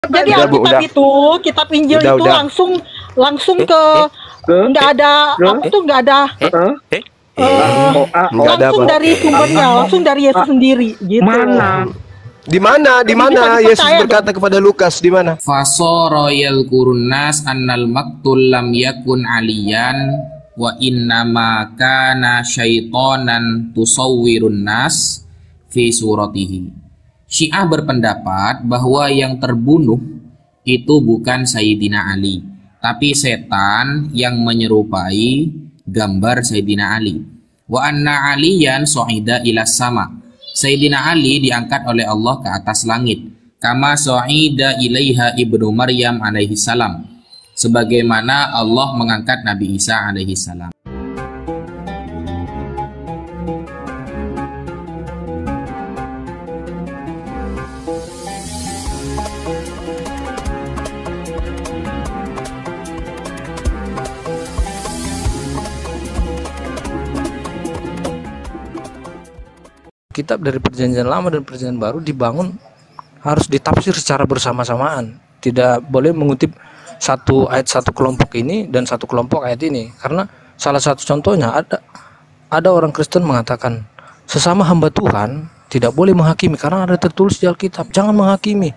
Jadi Udah, Bu, Alkitab udah. itu, kitab Injil itu Udah. langsung ke nggak ada apa tuh nggak ada Nggak ada langsung apa. dari sumbernya, langsung dari Yesus sendiri gitu. Mana? Di mana? Di Jadi bisa mana Yesus dipercaya berkata kepada Lukas? Di mana? Fasara yalkurun nas annal maktul lam yakun aliyan wa innama kana syaitonan tusawwirun nas fi suratihi. Syiah berpendapat bahwa yang terbunuh itu bukan Sayyidina Ali, tapi setan yang menyerupai gambar Sayyidina Ali. Wa anna aliyan su'ida ila sama. Sayyidina Ali diangkat oleh Allah ke atas langit. Kama su'ida ilaiha ibnu Maryam alaihi salam. Sebagaimana Allah mengangkat Nabi Isa alaihi salam. Kitab dari Perjanjian Lama dan Perjanjian Baru dibangun harus ditafsir secara bersama-samaan. Tidak boleh mengutip satu ayat satu kelompok ini dan satu kelompok ayat ini, karena salah satu contohnya ada orang Kristen mengatakan sesama hamba Tuhan tidak boleh menghakimi karena ada tertulis di Alkitab, jangan menghakimi.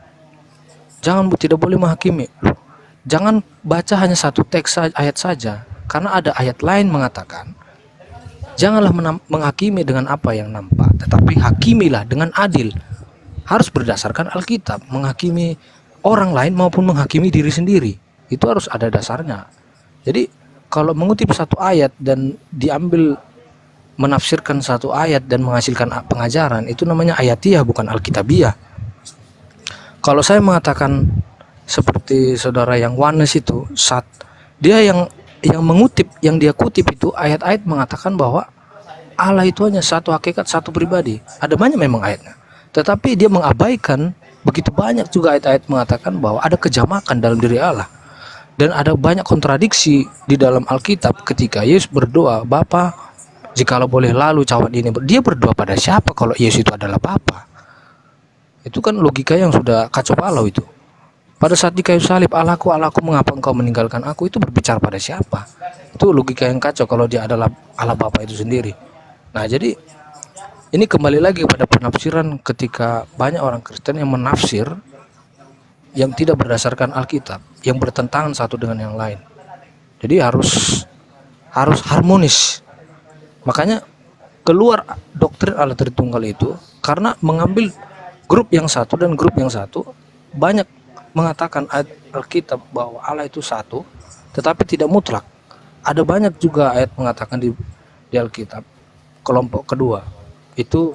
Tidak boleh menghakimi. Jangan baca hanya satu teks ayat saja, karena ada ayat lain mengatakan janganlah menghakimi dengan apa yang nampak, tetapi hakimilah dengan adil. Harus berdasarkan Alkitab, menghakimi orang lain maupun menghakimi diri sendiri. Itu harus ada dasarnya. Jadi kalau mengutip satu ayat dan diambil menafsirkan satu ayat dan menghasilkan pengajaran, itu namanya ayatiyah, bukan alkitabiah. Kalau saya mengatakan seperti saudara yang Wanes itu, dia yang mengutip, yang dia kutip itu ayat-ayat mengatakan bahwa Allah itu hanya satu hakikat, satu pribadi. Ada banyak memang ayatnya, tetapi dia mengabaikan begitu banyak juga ayat-ayat mengatakan bahwa ada kejamakan dalam diri Allah. Dan ada banyak kontradiksi di dalam Alkitab ketika Yesus berdoa, Bapa, jikalau boleh lalu cawan ini. Dia berdoa pada siapa kalau Yesus itu adalah Bapa? Itu kan logika yang sudah kacau balau itu. Pada saat di kayu salib, Allahku, Allahku, mengapa engkau meninggalkan aku? Itu berbicara pada siapa? Itu logika yang kacau kalau dia adalah Allah Bapa itu sendiri. Nah, jadi ini kembali lagi pada penafsiran ketika banyak orang Kristen yang menafsir yang tidak berdasarkan Alkitab, yang bertentangan satu dengan yang lain. Jadi harus harmonis. Makanya keluar doktrin Allah Tritunggal itu karena mengambil grup yang satu dan grup yang satu banyak mengatakan ayat Alkitab bahwa Allah itu satu, tetapi tidak mutlak. Ada banyak juga ayat mengatakan di Alkitab kelompok kedua itu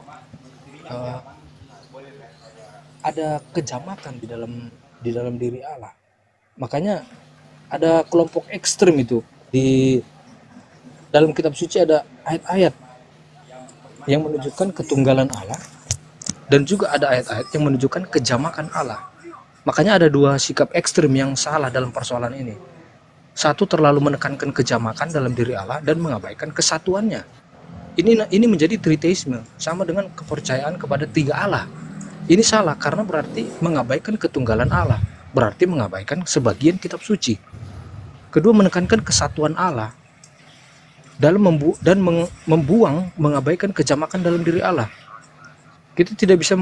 ada kejamakan di dalam diri Allah. Makanya ada kelompok ekstrim itu di dalam kitab suci, ada ayat-ayat yang menunjukkan ketunggalan Allah dan juga ada ayat-ayat yang menunjukkan kejamakan Allah. Makanya ada dua sikap ekstrim yang salah dalam persoalan ini. Satu, terlalu menekankan kejamakan dalam diri Allah dan mengabaikan kesatuannya. Ini menjadi triteisme, sama dengan kepercayaan kepada tiga Allah. Ini salah karena berarti mengabaikan ketunggalan Allah, berarti mengabaikan sebagian kitab suci. Kedua, menekankan kesatuan Allah dalam mengabaikan kejamakan dalam diri Allah. Kita tidak bisa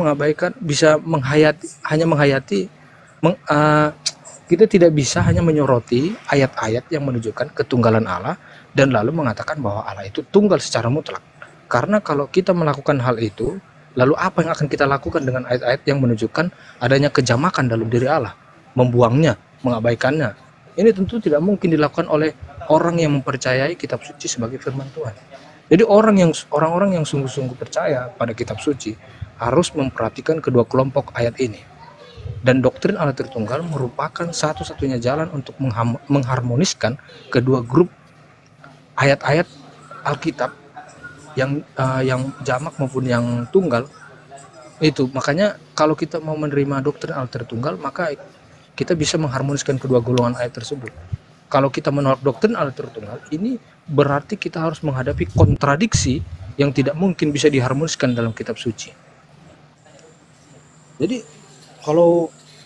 kita tidak bisa hanya menyoroti ayat-ayat yang menunjukkan ketunggalan Allah dan lalu mengatakan bahwa Allah itu tunggal secara mutlak. Karena kalau kita melakukan hal itu, lalu apa yang akan kita lakukan dengan ayat-ayat yang menunjukkan adanya kejamakan dalam diri Allah? Membuangnya, mengabaikannya. Ini tentu tidak mungkin dilakukan oleh orang yang mempercayai kitab suci sebagai firman Tuhan. Jadi orang-orang yang sungguh-sungguh percaya pada kitab suci harus memperhatikan kedua kelompok ayat ini. Dan doktrin Allah Tritunggal merupakan satu-satunya jalan untuk mengharmoniskan kedua grup ayat-ayat Alkitab yang jamak maupun yang tunggal itu. Makanya kalau kita mau menerima doktrin Allah Tritunggal, maka kita bisa mengharmoniskan kedua golongan ayat tersebut. Kalau kita menolak doktrin Allah Tritunggal, ini berarti kita harus menghadapi kontradiksi yang tidak mungkin bisa diharmoniskan dalam kitab suci. Jadi kalau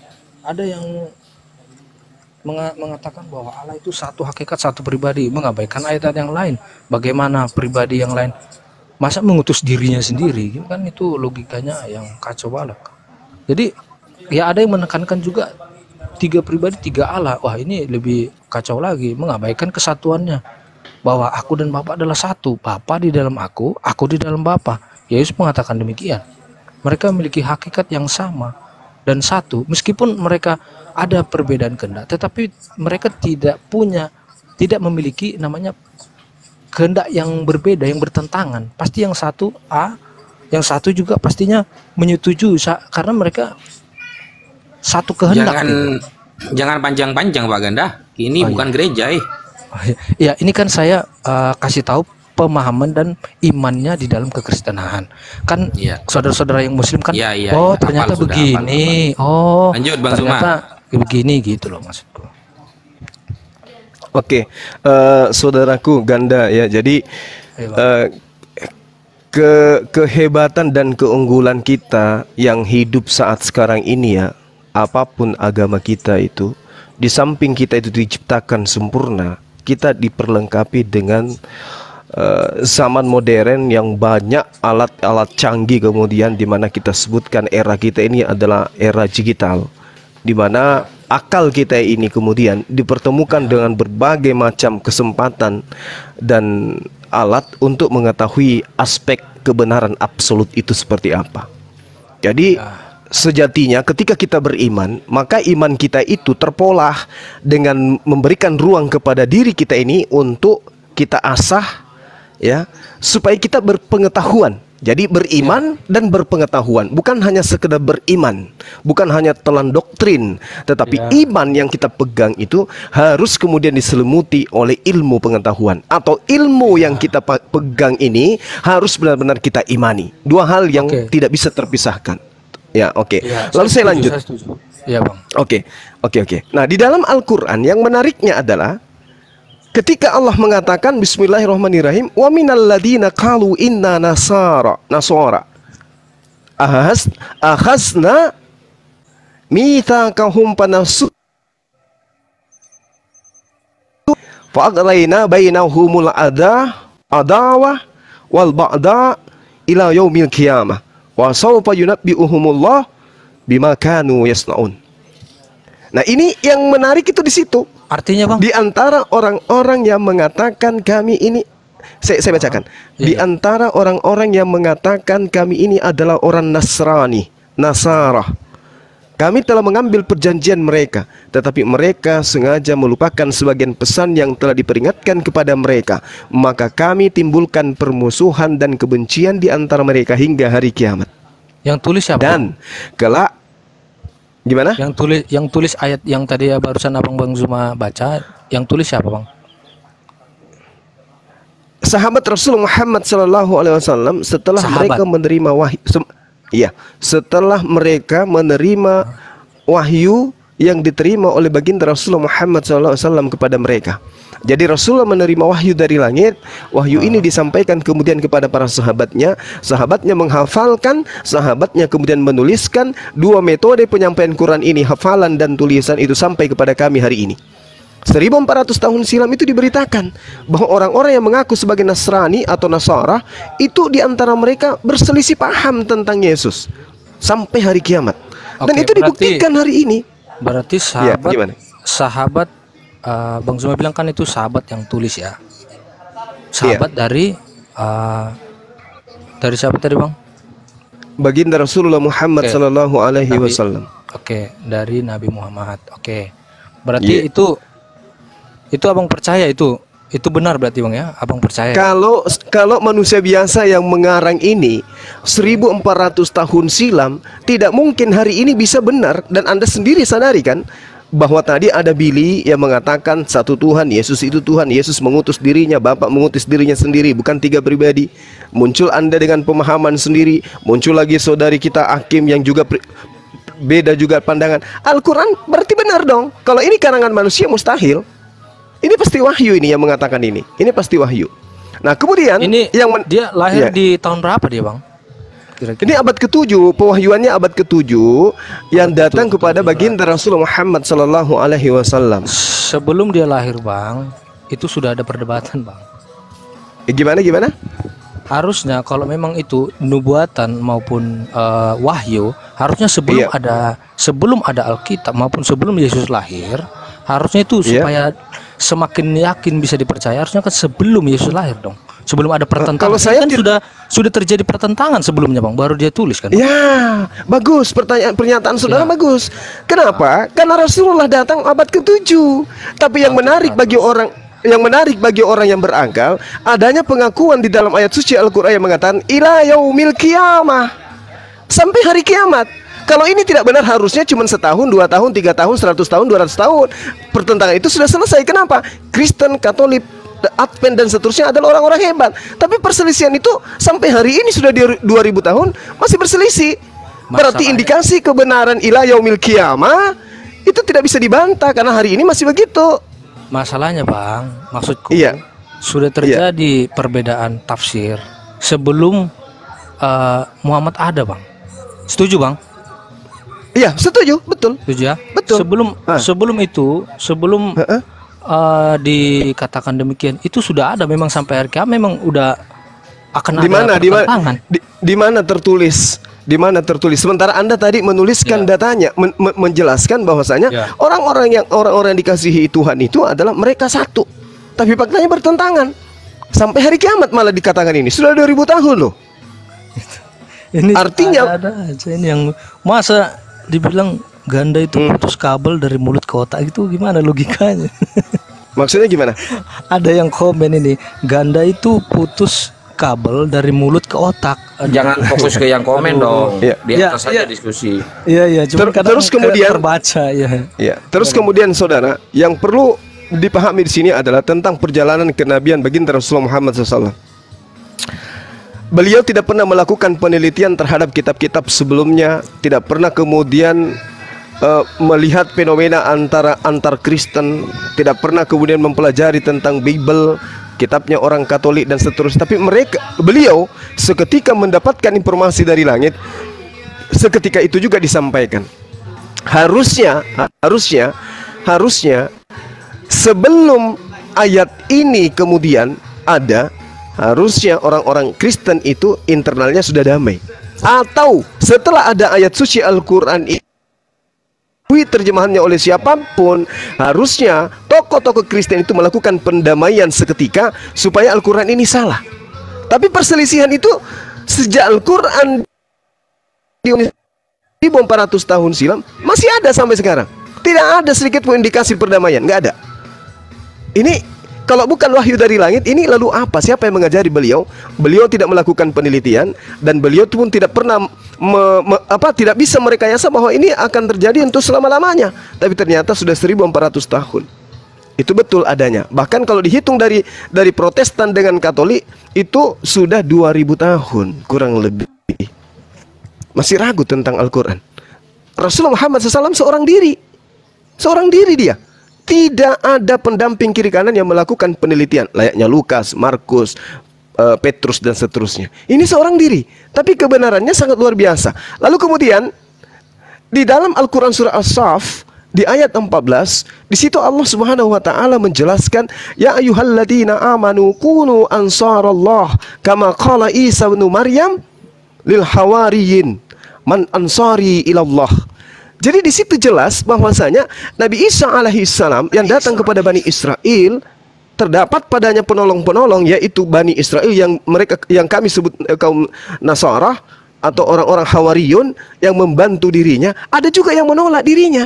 ada yang mengatakan bahwa Allah itu satu hakikat, satu pribadi, mengabaikan ayat yang lain. Bagaimana pribadi yang lain masa mengutus dirinya sendiri? Kan itu logikanya yang kacau balak. Jadi ya ada yang menekankan juga 3 pribadi 3 Allah. Wah, ini lebih kacau lagi, mengabaikan kesatuannya, bahwa aku dan Bapa adalah satu, Bapa di dalam aku di dalam Bapa. Yesus mengatakan demikian. Mereka memiliki hakikat yang sama dan satu, meskipun mereka ada perbedaan kehendak, tetapi mereka tidak memiliki namanya kehendak yang berbeda, yang bertentangan. Pasti yang satu A, yang satu juga pastinya menyetujui, karena mereka satu kehendak. Jangan panjang-panjang Pak Ganda. Ini bukan gereja Ya, ini kan saya kasih tahu pemahaman dan imannya di dalam kekristenan. Kan saudara-saudara yang muslim kan, oh ternyata begini. Oh, lanjut Bang ternyata begini gitu loh maksudku. Oke, saudaraku Ganda ya. Jadi kehebatan dan keunggulan kita yang hidup saat sekarang ini ya, apapun agama kita itu, di samping kita itu diciptakan sempurna, kita diperlengkapi dengan zaman modern yang banyak alat-alat canggih, kemudian di mana kita sebutkan era kita ini adalah era digital, di mana akal kita ini kemudian dipertemukan dengan berbagai macam kesempatan dan alat untuk mengetahui aspek kebenaran absolut itu seperti apa. Jadi sejatinya ketika kita beriman, maka iman kita itu terpolah dengan memberikan ruang kepada diri kita ini untuk kita asah ya, supaya kita berpengetahuan. Jadi beriman dan berpengetahuan, bukan hanya sekedar beriman, bukan hanya telan doktrin, tetapi iman yang kita pegang itu harus kemudian diselimuti oleh ilmu pengetahuan, atau ilmu yang kita pegang ini harus benar-benar kita imani. Dua hal yang tidak bisa terpisahkan. Ya, oke. Lalu saya lanjut. Ya, Bang. Oke. Nah, di dalam Al-Qur'an yang menariknya adalah ketika Allah mengatakan bismillahirrahmanirrahim, wa minal ladina qalu inna nasara akhazna mitsaqahum fanasu fa'aghrayna bainahumul adawa wal ba'da ila yaumil qiyamah wa sawfa yunabbi'uhumullah bima kanu yasnaun. Nah, ini yang menarik itu di situ. Artinya, Bang, di antara orang-orang yang mengatakan kami ini, saya bacakan. Di antara orang-orang yang mengatakan kami ini adalah orang Nasrani, Nasara, kami telah mengambil perjanjian mereka, tetapi mereka sengaja melupakan sebagian pesan yang telah diperingatkan kepada mereka. Maka kami timbulkan permusuhan dan kebencian di antara mereka hingga hari kiamat. Yang tulis siapa? Dan kelak gimana? Yang tulis ayat yang tadi barusan Abang Bang Zuma baca, yang tulis siapa, Bang? Sahabat Rasul Muhammad SAW setelah mereka menerima wahyu. Setelah mereka menerima wahyu yang diterima oleh baginda Rasulullah Muhammad SAW kepada mereka. Jadi Rasulullah menerima wahyu dari langit. Wahyu ini disampaikan kemudian kepada para sahabatnya. Sahabatnya menghafalkan, sahabatnya kemudian menuliskan. Dua metode penyampaian Quran ini, hafalan dan tulisan, itu sampai kepada kami hari ini. 1400 tahun silam itu diberitakan bahwa orang-orang yang mengaku sebagai Nasrani atau Nasara itu diantara mereka berselisih paham tentang Yesus sampai hari kiamat. Dan itu dibuktikan hari ini. Berarti sahabat Bang Zuma bilang kan itu sahabat yang tulis ya. Sahabat dari siapa tadi, Bang? Baginda Rasulullah Muhammad sallallahu alaihi wasallam. Dari Nabi Muhammad. Berarti itu Abang percaya itu benar berarti, Bang ya? Abang percaya. Kalau manusia biasa yang mengarang ini 1400 tahun silam, tidak mungkin hari ini bisa benar. Dan Anda sendiri sadari kan bahwa tadi ada Billy yang mengatakan satu Tuhan, Yesus itu Tuhan, Yesus mengutus dirinya, Bapa mengutus dirinya sendiri, bukan 3 pribadi. Muncul Anda dengan pemahaman sendiri, muncul lagi saudari kita Hakim yang juga beda juga pandangan. Al-Quran berarti benar dong. Kalau ini karangan manusia mustahil. Ini pasti wahyu ini yang mengatakan ini. Ini pasti wahyu. Nah, kemudian ini dia lahir di tahun berapa dia, Bang? kira-kira? Ini abad ke-7, pewahyuannya abad ke-7 yang datang kepada baginda Rasulullah Muhammad sallallahu alaihi wasallam. Sebelum dia lahir, Bang, itu sudah ada perdebatan, Bang. Gimana? Harusnya kalau memang itu nubuatan maupun wahyu, harusnya sebelum ada Alkitab maupun sebelum Yesus lahir, harusnya itu supaya semakin yakin bisa dipercaya, harusnya kan sebelum Yesus lahir dong. Sebelum ada pertentangan. Kalau saya kan sudah terjadi pertentangan sebelumnya, Bang, baru dia tulis kan. Ya, bagus, pernyataan saudara bagus. Kenapa? Karena Rasulullah datang abad ke-7. Tapi yang menarik bagi orang yang berakal, adanya pengakuan di dalam ayat suci Al-Qur'an yang mengatakan ila yaumil qiyamah, sampai hari kiamat. Kalau ini tidak benar, harusnya cuma setahun, 2 tahun, 3 tahun, 100 tahun, 200 tahun. Pertentangan itu sudah selesai. Kenapa? Kristen, Katolik, Advent dan seterusnya adalah orang-orang hebat. Tapi perselisihan itu sampai hari ini sudah di 2000 tahun masih berselisih. Berarti indikasi kebenaran ila yaumil qiyamah itu tidak bisa dibantah karena hari ini masih begitu. Masalahnya, Bang, maksudku sudah terjadi perbedaan tafsir sebelum Muhammad ada, Bang. Setuju, Bang? Iya, setuju, betul. Setuju ya? Betul. Sebelum dikatakan demikian, itu sudah ada memang sampai hari kiamat memang udah akan ada pertentangan. Di mana tertulis? Di mana tertulis? Sementara Anda tadi menuliskan datanya, menjelaskan bahwasanya orang-orang yang dikasihi Tuhan itu adalah mereka satu. Tapi faktanya bertentangan. Sampai hari kiamat malah dikatakan ini. Sudah 2000 tahun loh. Ini artinya ada aja ini yang masa dibilang ganda itu putus kabel dari mulut ke otak, itu gimana logikanya? Maksudnya gimana? Ada yang komen ini, ganda itu putus kabel dari mulut ke otak. Jangan fokus ke yang komen dong. Di atas saja diskusi. Iya, terus kemudian terbaca terus kemudian saudara, yang perlu dipahami di sini adalah tentang perjalanan kenabian baginda Rasulullah Muhammad SAW. Beliau tidak pernah melakukan penelitian terhadap kitab-kitab sebelumnya, tidak pernah kemudian melihat fenomena antar Kristen, tidak pernah kemudian mempelajari tentang Bible, kitabnya orang Katolik dan seterusnya. Tapi beliau seketika mendapatkan informasi dari langit, seketika itu juga disampaikan. Harusnya sebelum ayat ini kemudian ada, harusnya orang-orang Kristen itu internalnya sudah damai. Atau setelah ada ayat suci Al-Quran ini terjemahannya oleh siapapun, harusnya tokoh-tokoh Kristen itu melakukan pendamaian seketika supaya Al-Quran ini salah. Tapi perselisihan itu sejak Al-Quran 1400 tahun silam masih ada sampai sekarang. Tidak ada sedikit pun indikasi perdamaian, nggak ada. Ini kalau bukan wahyu dari langit, ini lalu apa? Siapa yang mengajari beliau? Beliau tidak melakukan penelitian dan beliau pun tidak pernah tidak bisa merekayasa bahwa ini akan terjadi untuk selama-lamanya. Tapi ternyata sudah 1400 tahun. Itu betul adanya. Bahkan kalau dihitung dari Protestan dengan Katolik itu sudah 2000 tahun kurang lebih. Masih ragu tentang Al-Qur'an. Rasulullah Muhammad SAW seorang diri dia. Tidak ada pendamping kiri kanan yang melakukan penelitian layaknya Lukas, Markus, Petrus dan seterusnya. Ini seorang diri, tapi kebenarannya sangat luar biasa. Lalu kemudian di dalam Al-Qur'an surah As-Saff di ayat 14, di situ Allah Subhanahu wa taala menjelaskan, ya ayyuhalladzina amanu kunu ansarallah kama qala Isa bin Maryam lil hawariyin man ansari ilallah. Jadi di situ jelas bahwasanya Nabi Isa alaihissalam yang datang kepada Bani Israel, terdapat padanya penolong-penolong, yaitu Bani Israel yang kami sebut kaum Nasara atau orang-orang Hawariyun yang membantu dirinya. Ada juga yang menolak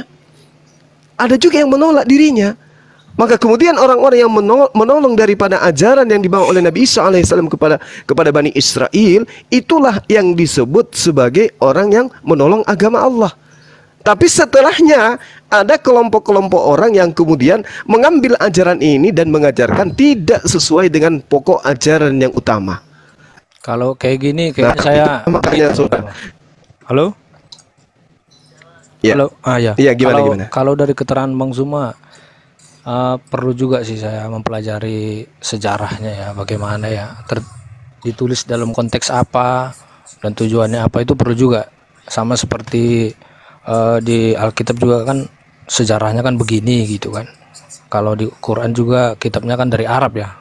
dirinya. Maka kemudian orang-orang yang menolong daripada ajaran yang dibawa oleh Nabi Isa alaihissalam kepada Bani Israel, itulah yang disebut sebagai orang yang menolong agama Allah. Tapi setelahnya ada kelompok-kelompok orang yang kemudian mengambil ajaran ini dan mengajarkan tidak sesuai dengan pokok ajaran yang utama. Kalau kayak gini kayaknya makanya Halo? Ya. Halo? Ya. Iya, gimana? Kalau dari keterangan Bang Zuma, perlu juga sih saya mempelajari sejarahnya ya, bagaimana ya, ditulis dalam konteks apa, dan tujuannya apa itu perlu juga. Sama seperti di Alkitab juga kan sejarahnya kan begini gitu kan. Kalau di Quran juga kitabnya kan dari Arab ya.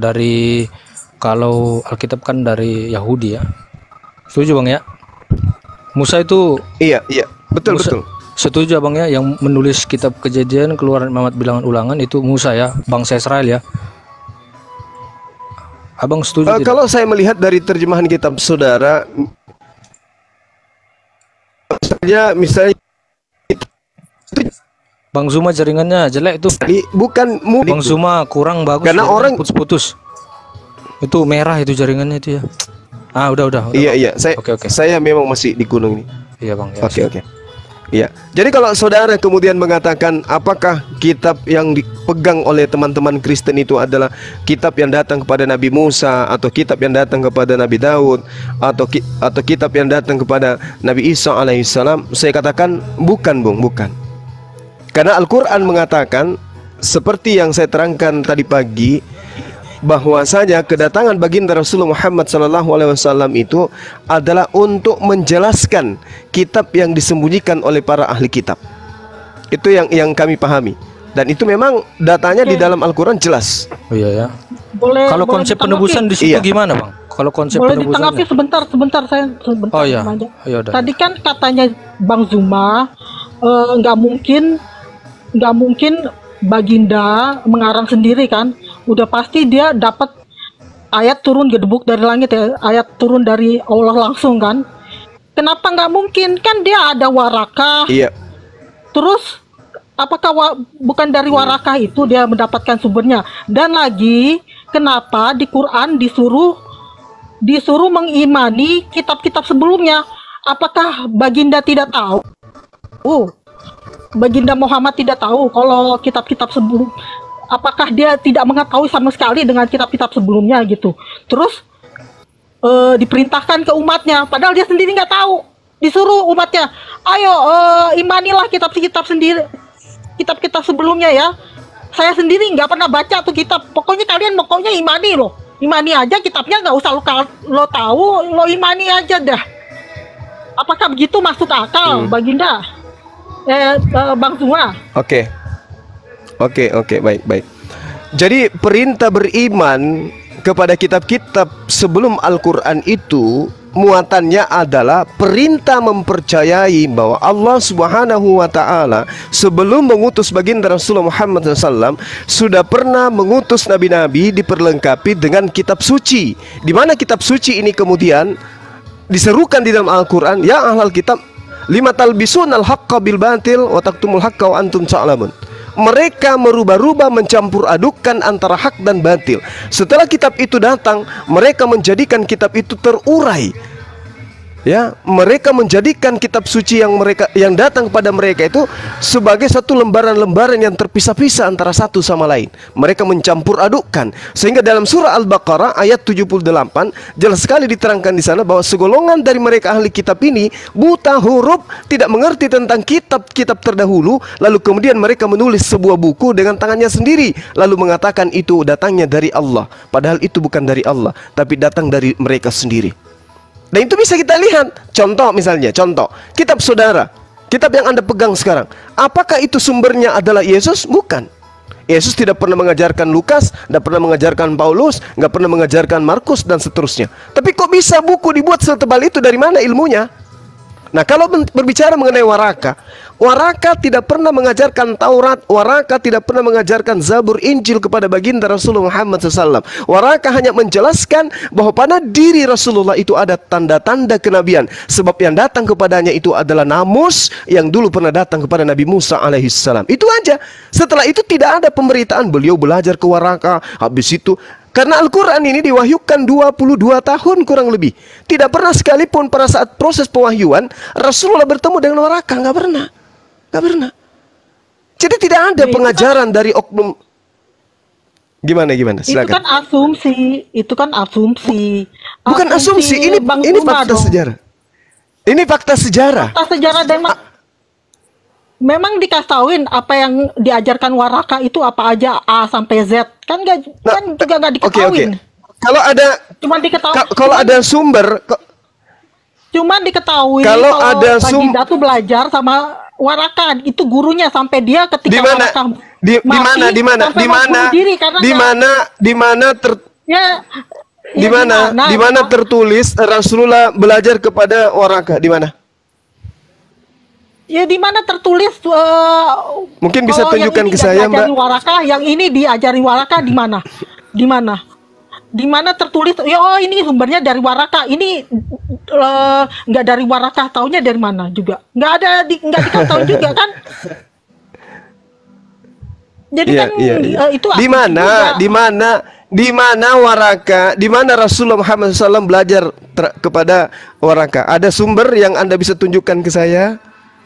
Kalau Alkitab kan dari Yahudi ya. Setuju Bang ya? Musa itu Iya, betul. Setuju Abang ya, yang menulis kitab Kejadian, Keluaran, Mamat, Bilangan, Ulangan itu Musa ya, bangsa Israel ya. Abang setuju tidak? Kalau saya melihat dari terjemahan kitab saudara, misalnya Bang Zuma jaringannya jelek tuh. bukan Bang Zuma kurang bagus. Karena orang putus-putus. Itu merah itu jaringannya itu ya. Udah. Iya. Oke. Saya memang masih di gunung ini. Iya Bang. Ya, Oke. Iya. Jadi kalau saudara kemudian mengatakan apakah kitab yang dipegang oleh teman-teman Kristen itu adalah kitab yang datang kepada Nabi Musa, atau kitab yang datang kepada Nabi Daud, atau kitab yang datang kepada Nabi Isa alaihissalam, saya katakan bukan, Bung, bukan. Karena Al-Quran mengatakan seperti yang saya terangkan tadi pagi, bahwasanya kedatangan baginda Rasulullah Muhammad SAW itu adalah untuk menjelaskan kitab yang disembunyikan oleh para ahli kitab. Itu yang kami pahami, dan itu memang datanya di dalam Al-Quran jelas. Oh iya ya. Kalau Boleh konsep penebusan di situ gimana Bang? Kalau konsep boleh penebusan ditanggapi sebentar saya sebentar. Oh iya. aja. Udah. Tadi kan katanya Bang Zuma nggak mungkin Baginda mengarang sendiri kan, udah pasti dia dapat ayat turun gedebuk dari langit ya, ayat turun dari Allah langsung kan. Kenapa nggak mungkin? Kan dia ada warakah. Iya. Terus apakah bukan dari warakah itu dia mendapatkan sumbernya? Dan lagi kenapa di Quran disuruh mengimani kitab-kitab sebelumnya? Apakah Baginda tidak tahu? Baginda Muhammad tidak tahu kalau kitab-kitab sebelum, apakah dia tidak mengetahui sama sekali dengan kitab-kitab sebelumnya gitu. Terus diperintahkan ke umatnya, padahal dia sendiri nggak tahu. Disuruh umatnya, ayo imanilah kitab-kitab kitab-kitab sebelumnya ya. Saya sendiri nggak pernah baca tuh kitab. Pokoknya kalian imani loh. Imani aja kitabnya, nggak usah lo tahu, lo imani aja dah. Apakah begitu masuk akal, Baginda? Bang Zuma. Oke, baik. Jadi perintah beriman kepada kitab-kitab sebelum Al-Quran itu muatannya adalah perintah mempercayai bahwa Allah Subhanahu wa Ta'ala sebelum mengutus baginda Rasulullah Muhammad SAW sudah pernah mengutus nabi-nabi diperlengkapi dengan kitab suci, di mana kitab suci ini kemudian diserukan di dalam Al-Quran, ya ahlal kitab, lima talbisun al-haqqa bil batil wa taktumul haqqa wa antum ta'lamun. Mereka merubah-rubah, mencampur adukkan antara hak dan batil. Setelah kitab itu datang, mereka menjadikan kitab itu terurai. Ya, mereka menjadikan kitab suci yang datang kepada mereka itu sebagai satu lembaran-lembaran yang terpisah-pisah antara satu sama lain. Mereka mencampur adukkan, sehingga dalam surah Al-Baqarah ayat 78 jelas sekali diterangkan di sana bahwa segolongan dari mereka ahli kitab ini buta huruf, tidak mengerti tentang kitab-kitab terdahulu, lalu kemudian mereka menulis sebuah buku dengan tangannya sendiri, lalu mengatakan itu datangnya dari Allah, padahal itu bukan dari Allah, tapi datang dari mereka sendiri. Dan itu bisa kita lihat. Contoh kitab saudara, kitab yang Anda pegang sekarang, apakah itu sumbernya adalah Yesus? Bukan. Yesus tidak pernah mengajarkan Lukas, tidak pernah mengajarkan Paulus, nggak pernah mengajarkan Markus dan seterusnya. Tapi kok bisa buku dibuat setebal itu? Dari mana ilmunya? Nah, kalau berbicara mengenai Waraka tidak pernah mengajarkan Taurat, Waraka tidak pernah mengajarkan Zabur, Injil kepada baginda Rasulullah Muhammad SAW. Waraka hanya menjelaskan bahwa pada diri Rasulullah itu ada tanda-tanda kenabian, sebab yang datang kepadanya itu adalah namus yang dulu pernah datang kepada Nabi Musa alaihissalam. Itu aja. Setelah itu tidak ada pemberitaan. Beliau belajar ke Waraka, habis itu karena Al-Quran ini diwahyukan 22 tahun kurang lebih. Tidak pernah sekalipun pada saat proses pewahyuan Rasulullah bertemu dengan Waraka. Nggak pernah. Jadi tidak ada pengajaran dari oknum. Gimana? Silakan. Itu kan asumsi. Bukan asumsi, ini fakta sejarah. Ini fakta sejarah. Fakta sejarah dan memang dikasauin apa yang diajarkan Waraka itu apa aja A sampai Z kan juga nggak diketahuin. Kalau ada cuma diketahui. Kalau ada sumber Cuman diketahui Kalau ada Baginda tuh belajar sama Waraka, itu gurunya sampai dia ketika di mana? Waraka Di mana? mati, Di mana? sampai Di mau mana? bunuh diri karena Di nggak- mana? Di mana di mana? Di mana tertulis Rasulullah belajar kepada Waraka? Di mana? Ya di mana tertulis Mungkin bisa kalau yang tunjukkan ini ke nggak saya, diajari Mbak. Waraka, yang ini diajari Waraka di mana? Di mana? Di mana tertulis? Ya, oh ini sumbernya dari Waraka. Ini nggak dari Waraka, taunya dari mana juga? Nggak ada, nggak diketahui juga kan? Jadi Iya, kan iya, iya. itu Di mana? Di mana? Di mana Waraka? Di mana Rasulullah Muhammad SAW belajar kepada Waraka? Ada sumber yang Anda bisa tunjukkan ke saya?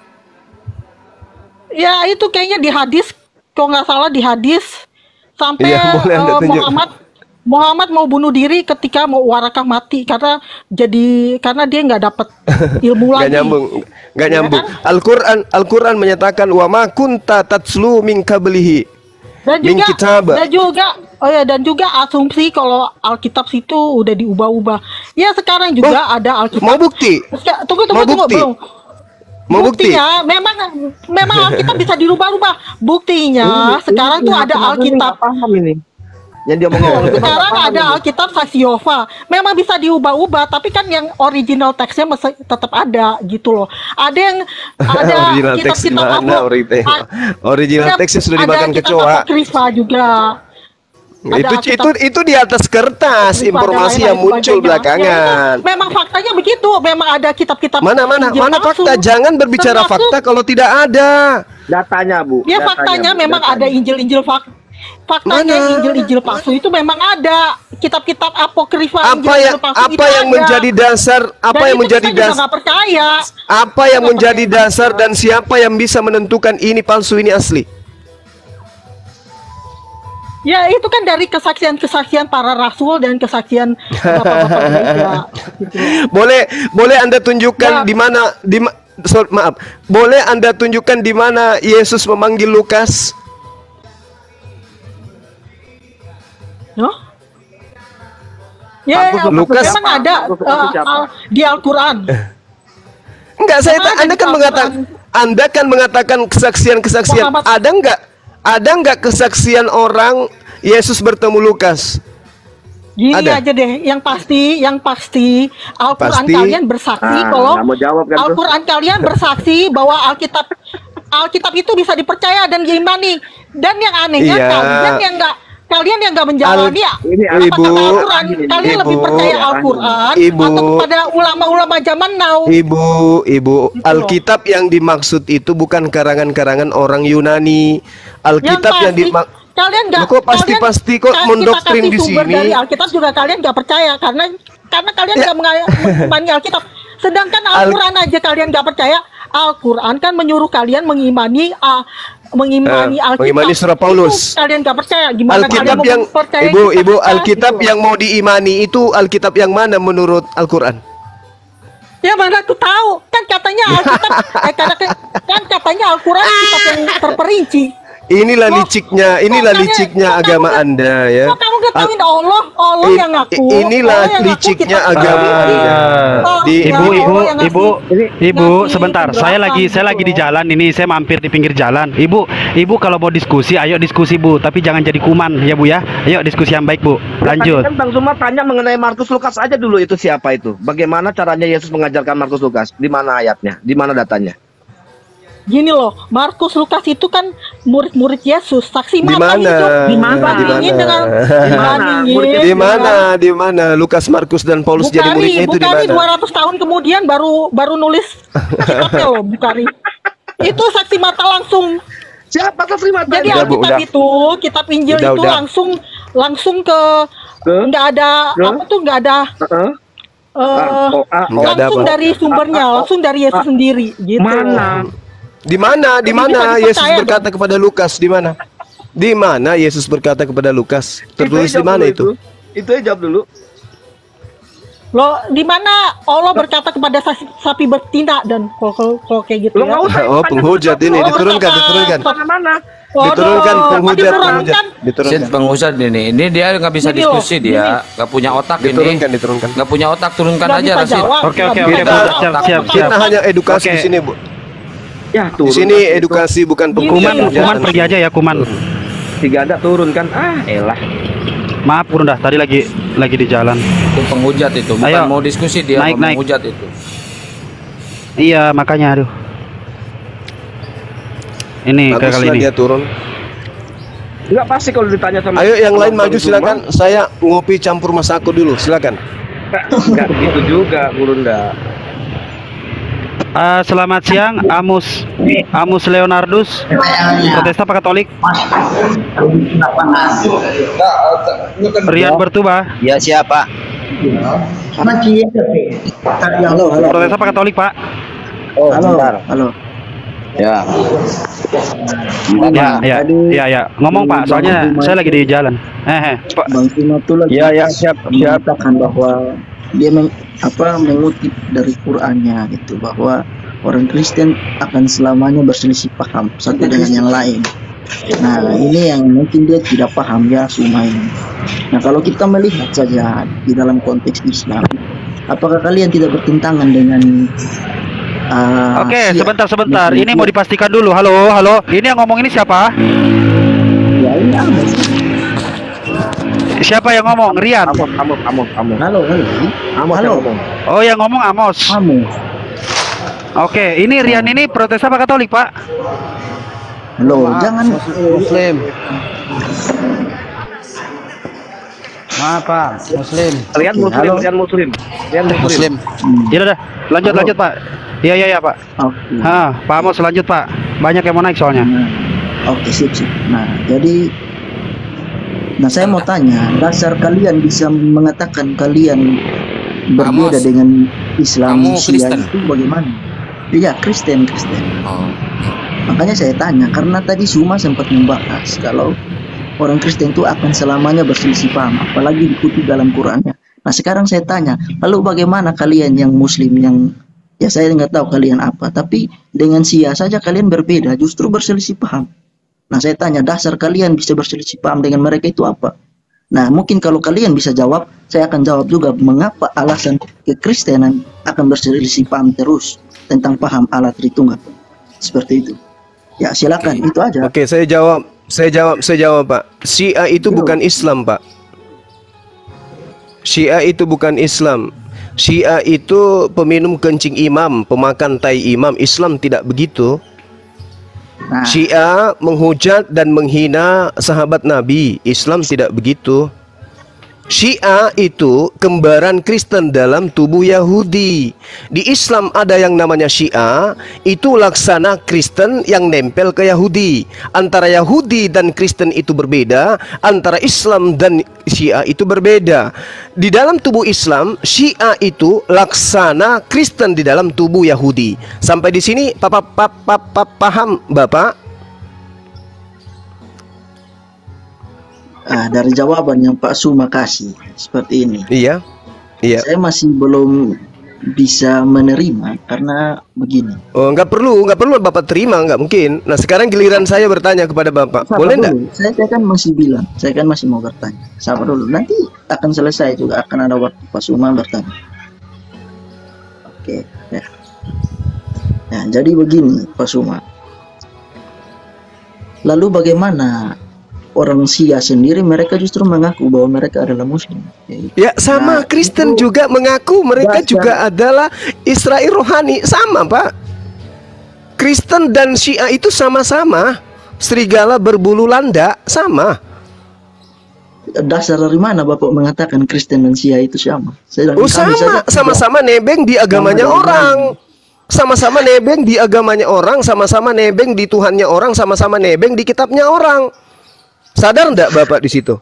Ya itu kayaknya di hadis, kalau nggak salah di hadis sampai Iya, boleh Anda tunjuk. Muhammad mau bunuh diri ketika mau Waraka mati karena dia nggak dapat ilmu lagi. Nggak nyambung. kan? Al-Quran menyatakan wa ma kunta tatslu min qablihi min kitab. Dan juga asumsi kalau Alkitab itu udah diubah-ubah. Ya sekarang juga ada Alkitab. Mau bukti? Tunggu belum. Mau bukti? Buktinya memang Alkitab bisa dirubah-rubah. Buktinya sekarang tuh ada Alkitab. Paham ini. Yang dia ngomong. Sekarang ada Alkitab Saxiova. Memang bisa diubah-ubah, tapi kan yang original teksnya masih tetap ada gitu loh. Ada yang ada Original teks di mana? Original teksnya sudah dimakan kecoa. Apokrifa juga. Itu di atas kertas, informasi yang muncul belakangan. Ya, memang faktanya begitu. Memang ada kitab-kitab. Mana fakta? Jangan berbicara fakta kalau tidak ada datanya, Bu. Ya faktanya memang ada Injil-Injil faktanya Injil palsu itu memang ada kitab-kitab apokrifa. Apa yang menjadi dasar? Apa yang menjadi dasar? Percaya. Apa yang menjadi dasar dan siapa yang bisa menentukan ini palsu ini asli? Ya itu kan dari kesaksian para rasul dan kesaksian bapak-bapak gereja. Gitu. Boleh Anda tunjukkan di mana maaf. Boleh Anda tunjukkan di mana Yesus memanggil Lukas? No? Ya, Lukas memang ada di Al-Quran. Enggak, Anda kan mengatakan kesaksian. Ada enggak kesaksian orang Yesus bertemu Lukas? Gini aja deh, yang pasti Al-Quran kalian bersaksi kalau Al-Quran kalian bersaksi bahwa Alkitab itu bisa dipercaya dan diimani. Dan yang anehnya kalian yang nggak menjalani Ibu, kalian lebih percaya Al-Quran atau kepada ulama-ulama zaman now. Ibu, Alkitab yang dimaksud itu bukan karangan-karangan orang Yunani. Alkitab yang dimaksud kalian nggak pasti kok mendoktrin di sini. Dari Alkitab juga kalian nggak percaya karena kalian nggak mengimani Alkitab. Sedangkan Al-Quran aja kalian nggak percaya. Al-Quran kan menyuruh kalian mengimani Alkitab. Mengimani surah Paulus. Kalian nggak percaya, gimana Alkitab kalian mau percaya? Ibu, Alkitab yang mau diimani itu Alkitab yang mana menurut Al-Quran? Ya mana aku tahu, kan katanya Alkitab, kan katanya Al-Quran kitab yang terperinci. Inilah liciknya agama Anda ya. Kok kamu ketahuin Allah yang ngaku. Inilah liciknya agama Anda. Ibu, sebentar. Saya lagi di jalan ini. Saya mampir di pinggir jalan. Ibu kalau mau diskusi, ayo diskusi Bu. Tapi jangan jadi kuman ya Bu ya. Ayo diskusi yang baik Bu. Lanjut. Kan Bang Suma tanya mengenai Markus Lukas aja dulu, itu siapa itu? Bagaimana caranya Yesus mengajarkan Markus Lukas? Di mana ayatnya? Di mana datanya? Gini loh, Markus Lukas itu kan murid-murid Yesus, saksi mata hidup. Di mana Lukas, Markus dan Paulus jadi muridnya itu di mana? 200 tahun kemudian baru nulis kitabnya loh, Bukari. Itu saksi mata langsung. Siapa saksi mata? Jadi kitab Injil itu langsung ke nggak ada langsung dari sumbernya, langsung dari Yesus sendiri gitu. Di mana Yesus berkata kepada Lukas? Di mana Yesus berkata kepada Lukas? Tertulis di mana itu? Itu jawab dulu. Loh, di mana Allah berkata kepada sapi betina dan kalau kayak gitu Lo nggak ya? usah Oh, penghujat ini diturunkan. mana-mana. Diturunkan penghujat. Penghujat ini dia nggak bisa Gini loh, diskusi, dia nggak punya otak Diturunkan. nggak punya otak, turunkan Nggak aja bisa Rasid. jawab, Oke, nggak oke, bisa Bu. jawab. Siap. Kita hanya edukasi Oke. di sini, Bu. Ya, Di turun. sini edukasi bukan Kuman penghujat. pergi aja ya, Kuman. Tiga ada turun kan? Elah. Maaf Kurun dah, tadi lagi di jalan. Itu penghujat itu, bukan Ayo, mau diskusi, dia naik, mau naik. menghujat itu. Iya, makanya aduh. Ini kayak kali Baguslah ini. dia turun. Enggak pasti kalau ditanya sama. Ayo yang lain sama maju Bang silakan. Saya ngopi campur masako dulu, silakan. Enggak gitu juga, Gurunda. Selamat siang, Amus Leonardus, Protesta Pak Katolik. Rian Bertuba, Ya siapa? Protesta Pak Katolik Pak. Oh, sebentar. Halo. Ya. Ya. Ngomong Pak, soalnya saya lagi di jalan. Pak. Bang Timo tuh lagi siap. mengatakan bahwa dia mengutip dari Qur'annya gitu, bahwa orang Kristen akan selamanya berselisih paham satu dengan yang lain. Nah, ini yang mungkin dia tidak paham ya, Suma ini. Nah, kalau kita melihat saja di dalam konteks Islam, apakah kalian tidak bertentangan dengan Oke, Syiah? sebentar. Ini mau dipastikan dulu. Halo. Ini yang ngomong ini siapa? Ya, ini Amos. Siapa yang ngomong? Rian. Amos. Halo. Oh, yang ngomong Amos. Oke, ini Rian ini Protesta Pak Katolik, Pak. Halo, jangan Muslim. Maaf Pak, Muslim. Rian Muslim. Ya udah, lanjut Pak. Iya Pak. Oke. Pak Amos lanjut Pak. Banyak yang mau naik soalnya. Oke, sip. Nah, saya mau tanya, dasar kalian bisa mengatakan kalian berbeda Amos, dengan Islam kamu Syiah Kristen? itu bagaimana? Iya, Kristen. Oh. Makanya saya tanya, karena tadi Suma sempat membahas kalau orang Kristen itu akan selamanya berselisih paham, apalagi dikutip dalam Qurannya. Nah, sekarang saya tanya, lalu bagaimana kalian yang Muslim yang ya saya nggak tahu kalian apa, tapi dengan Syiah saja kalian berbeda, justru berselisih paham. Nah, saya tanya, dasar kalian bisa berselisih paham dengan mereka itu apa? Nah, mungkin kalau kalian bisa jawab, saya akan jawab juga mengapa alasan kekristenan akan berselisih paham terus tentang paham Allah Tritunggal. Seperti itu. Ya, silakan, itu aja. Oke, saya jawab, Pak. Syiah itu bukan Islam, Pak. Syiah itu bukan Islam. Syiah itu peminum kencing imam, pemakan tai imam. Islam tidak begitu. Nah, Syiah menghujat dan menghina sahabat Nabi. Islam tidak begitu. Syiah itu kembaran Kristen dalam tubuh Yahudi. Di Islam ada yang namanya Syiah, itu laksana Kristen yang nempel ke Yahudi. Antara Yahudi dan Kristen itu berbeda, antara Islam dan Syiah itu berbeda. Di dalam tubuh Islam, Syiah itu laksana Kristen di dalam tubuh Yahudi. Sampai di sini paham, Bapak? dari jawaban yang Pak Suma kasih seperti ini, Iya. saya masih belum bisa menerima karena begini. Oh, nggak perlu Bapak terima, nggak mungkin. Nah, sekarang giliran saya bertanya kepada Bapak, Sabar boleh nggak? dulu. Saya kan masih bilang, saya kan masih mau bertanya. Sabar dulu, nanti akan selesai juga, akan ada waktu Pak Suma bertanya. Oke, ya. Nah, jadi begini Pak Suma. Lalu bagaimana orang Syiah sendiri, mereka justru mengaku bahwa mereka adalah Muslim. Ya, sama. Kristen juga mengaku mereka juga adalah Israel rohani. Sama, Pak. Kristen dan Syiah itu sama-sama. Serigala berbulu landak, sama. Dasar dari mana Bapak mengatakan Kristen dan Syiah itu sama? Oh, sama-sama nebeng di agamanya orang. Sama-sama nebeng di agamanya orang, sama-sama nebeng di Tuhannya orang, sama-sama nebeng di kitabnya orang. Sadar enggak Bapak di situ?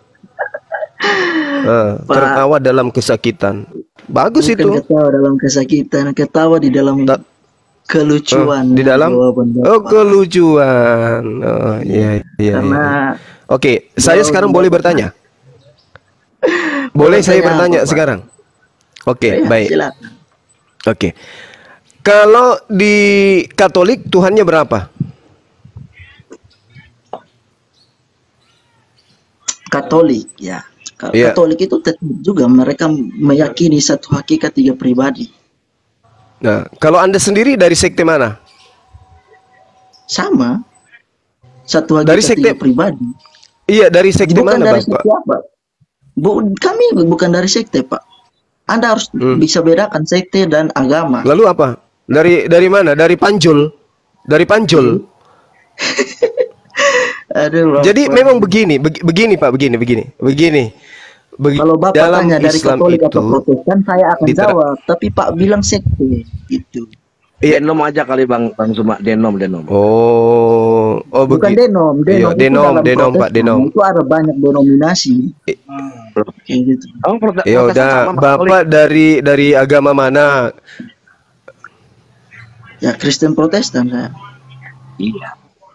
Tertawa dalam kesakitan. Bagus itu. Ketawa dalam kesakitan, ketawa di dalam kelucuan. Di dalam kelucuan. Oh, iya. Oke, saya sekarang boleh bertanya? Boleh saya bertanya sekarang? Oke, Ya, baik. silakan. Oke. Kalau di Katolik Tuhannya berapa? Katolik ya. Iya. Katolik itu tetap juga mereka meyakini satu hakikat tiga pribadi. Nah, kalau Anda sendiri dari sekte mana? Sama. Satu hakikat Dari sekte- tiga pribadi. Iya, dari sekte Bukan mana, dari Bapak? sekte apa? Kami bukan dari sekte, Pak. Anda harus bisa bedakan sekte dan agama. Lalu apa? Dari mana? Dari Panjul. Dari Panjul. Aduh, Jadi Bapak. memang begini, begini Pak, begini. Kalau Bapak dalam tanya dari Islam Katolik itu atau Protestan, saya akan diter- jawab. Tapi Pak bilang sekte, gitu. Iya. Denom aja kali Bang Zuma, denom. Oh, Bukan denom, Iya, itu denom, dalam denom, Pak, Protestan denom. itu ada banyak denominasi. Kayak gitu. Oh, Ya udah, Bapak dari agama mana? Ya Kristen Protestan saya. Iya.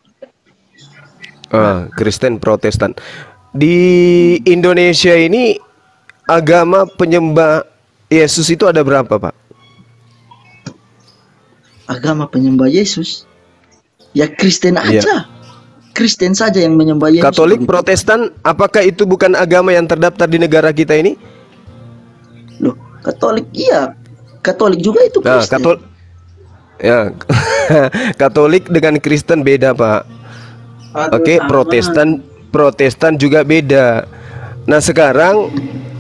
Kristen Protestan. Di Indonesia ini agama penyembah Yesus itu ada berapa, Pak? Agama penyembah Yesus. Ya Kristen Iya. aja. Kristen saja yang menyembah Yesus. Katolik, begitu. Protestan, apakah itu bukan agama yang terdaftar di negara kita ini? Loh, Katolik iya. Katolik juga itu Nah, Kristen. Ya, Katolik dengan Kristen beda, Pak. Oke, Protestan juga beda. Nah, sekarang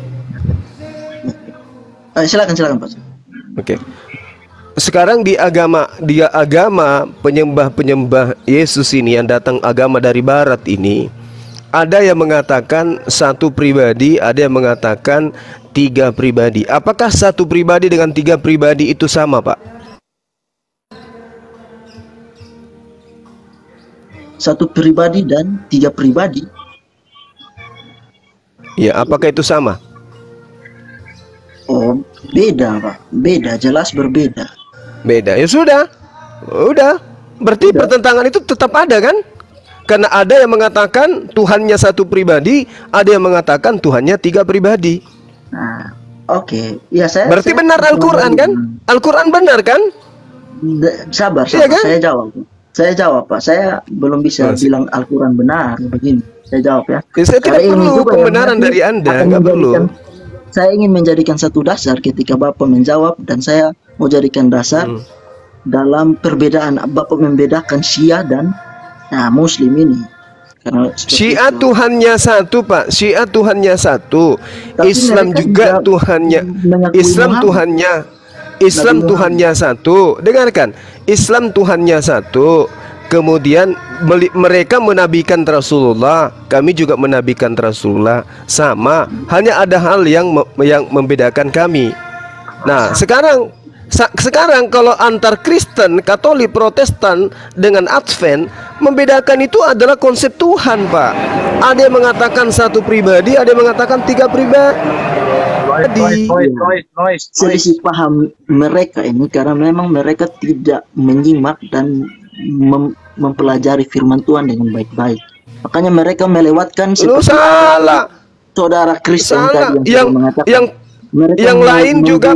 Silakan Pak. oke. Sekarang di agama penyembah Yesus ini yang datang agama dari barat ini, ada yang mengatakan satu pribadi, ada yang mengatakan tiga pribadi. Apakah satu pribadi dengan tiga pribadi itu sama, Pak? Satu pribadi dan tiga pribadi. Ya, apakah itu sama? Oh, beda, Pak. Beda, jelas berbeda. Beda. Ya sudah. Udah. Berarti pertentangan itu tetap ada kan? Karena ada yang mengatakan Tuhannya satu pribadi, ada yang mengatakan Tuhannya tiga pribadi. Nah, oke. Ya saya. Berarti benar Al-Quran kan? Al-Quran benar kan? Sabar, Iya kan? Saya jawab, Pak. Saya belum bisa bilang Al-Quran benar begini. Saya jawab ya. Ya, saya tidak Saya ingin perlu juga pembenaran nanti dari Anda, akan nggak perlu. Saya ingin menjadikan satu dasar ketika Bapak menjawab, dan saya mau jadikan dasar dalam perbedaan. Bapak membedakan Syiah dan Muslim ini. Karena Syiah Tuhannya satu, Pak. Syiah Tuhannya satu. Tapi Islam mereka juga tidak Tuhannya. mengakui Islam Muhammad. Islam Tuhannya satu. Dengarkan. Islam Tuhannya satu. Kemudian mereka menabikan Rasulullah, kami juga menabikan Rasulullah, sama. Hanya ada hal yang membedakan kami. Nah, sekarang kalau antar Kristen, Katolik, Protestan dengan Advent, membedakan itu adalah konsep Tuhan, Pak. Ada yang mengatakan satu pribadi, ada yang mengatakan tiga pribadi. Selisih paham mereka ini karena memang mereka tidak menyimak dan mempelajari firman Tuhan dengan baik-baik. Makanya mereka melewatkan salah. Saudara Kristen Salah. tadi yang mengatakan Yang lain juga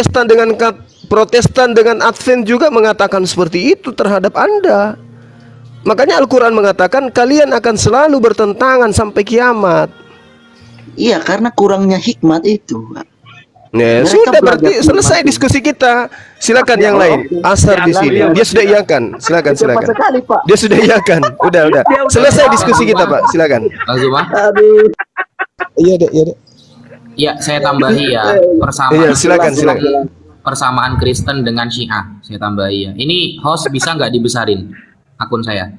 Protestan dengan Advent juga mengatakan seperti itu terhadap Anda. Makanya Al-Quran mengatakan kalian akan selalu bertentangan sampai kiamat. Iya, karena kurangnya hikmat itu. Ya, sudah berarti selesai diskusi kita. Silakan yang lain. Asar di sini. Dia sudah iyakan. Silakan. Dia sudah iyakan. Udah. Selesai diskusi kita, Pak. Silakan. Aduh. Iya, deh. Ya, saya tambahi ya persamaan. Iya, silakan. Persamaan Kristen dengan Syiah. Saya tambahi ya. Ini host bisa nggak dibesarin akun saya?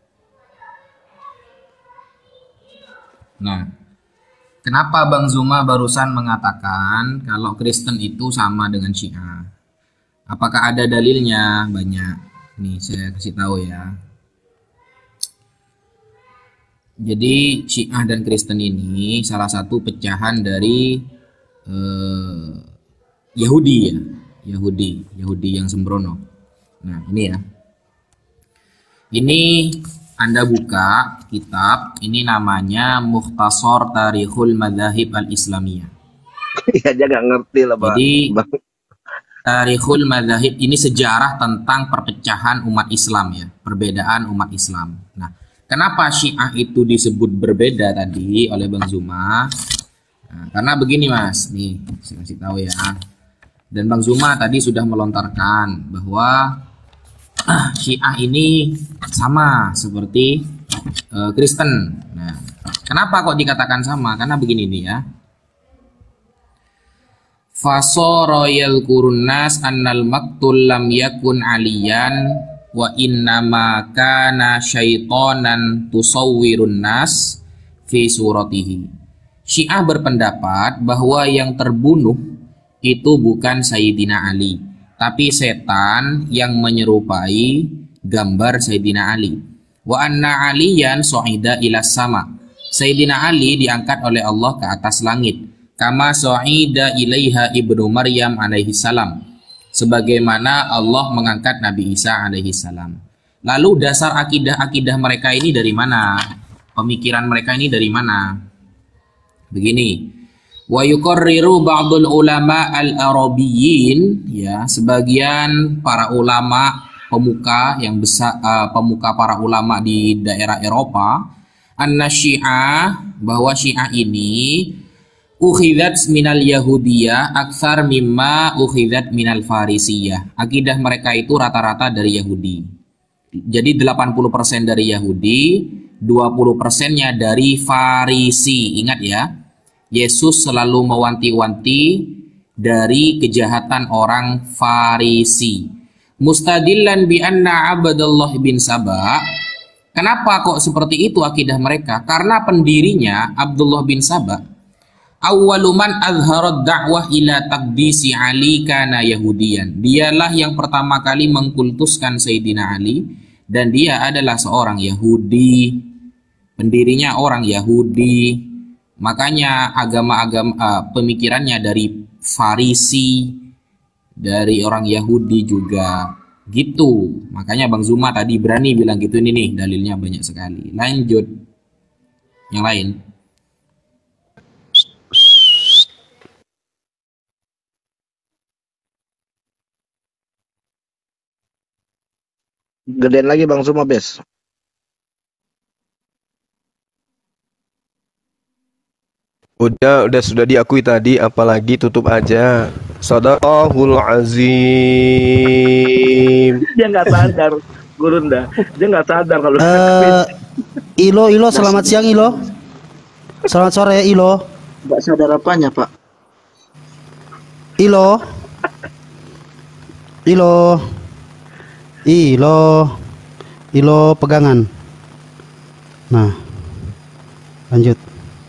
Nah, kenapa Bang Zuma barusan mengatakan kalau Kristen itu sama dengan Syiah? Apakah ada dalilnya? Banyak. Nih, saya kasih tahu ya. Jadi Syiah dan Kristen ini salah satu pecahan dari Yahudi ya, Yahudi yang sembrono. Nah ini ya, ini Anda buka kitab, ini namanya Mukhtasar Tarikhul Madzahib Al-Islamiyah. Iya, dia nggak ngerti lah, Bang. Jadi Tarikhul Madzahib ini sejarah tentang perpecahan umat Islam ya, perbedaan umat Islam. Nah, kenapa Syiah itu disebut berbeda tadi oleh Bang Zuma? Nah, karena begini Mas, nih saya kasih tahu ya. Dan Bang Zuma tadi sudah melontarkan bahwa Syiah ini sama seperti Kristen. Nah, kenapa kok dikatakan sama? Karena begini nih ya. Fasara yalkurun nas annal maktul lam yakun aliyan wa innama kana syaitonan tusawwirun nas fi suratihi. Syiah berpendapat bahwa yang terbunuh itu bukan Sayyidina Ali, tapi setan yang menyerupai gambar Sayyidina Ali. Wa anna aliyan su'ida ila sama. Sayyidina Ali diangkat oleh Allah ke atas langit. Kama su'ida ilaiha ibnu Maryam alaihi salam. Sebagaimana Allah mengangkat Nabi Isa alaihi salam. Lalu dasar akidah-akidah mereka ini dari mana? Pemikiran mereka ini dari mana? Begini. Wa yuqarriru ba'dul ulama al-arabiyyin, ya, sebagian para ulama pemuka yang besar, pemuka para ulama di daerah Eropa, anna Syiah, bahwa Syiah ini ukhidat minal Yahudiyah aktsar mimma ukhidat minal Farisiyah. Akidah mereka itu rata-rata dari Yahudi. Jadi 80% dari Yahudi, 20%-nya dari Farisi. Ingat ya, Yesus selalu mewanti-wanti dari kejahatan orang Farisi. Mustadillan bi anna Abdullah bin Saba. Kenapa kok seperti itu akidah mereka? Karena pendirinya Abdullah bin Saba, awwaluman azharat da'wah ila taqdisi Ali kana Yahudiyan. Dialah yang pertama kali mengkultuskan Sayyidina Ali dan dia adalah seorang Yahudi. Pendirinya orang Yahudi. Makanya agama-agama pemikirannya dari Farisi, dari orang Yahudi juga gitu. Makanya Bang Zuma tadi berani bilang gitu. Ini nih dalilnya banyak sekali. Lanjut yang lain. Gedein lagi Bang Zuma, Bes. Sudah diakui tadi, apalagi tutup aja. Shadaqallahul azim. Dia nggak sadar, Gurunda. Dia nggak sadar kalau Ilo, selamat siang Ilo. Selamat sore Ilo. Nggak sadar apanya, Pak? Ilo, pegangan. Nah, lanjut.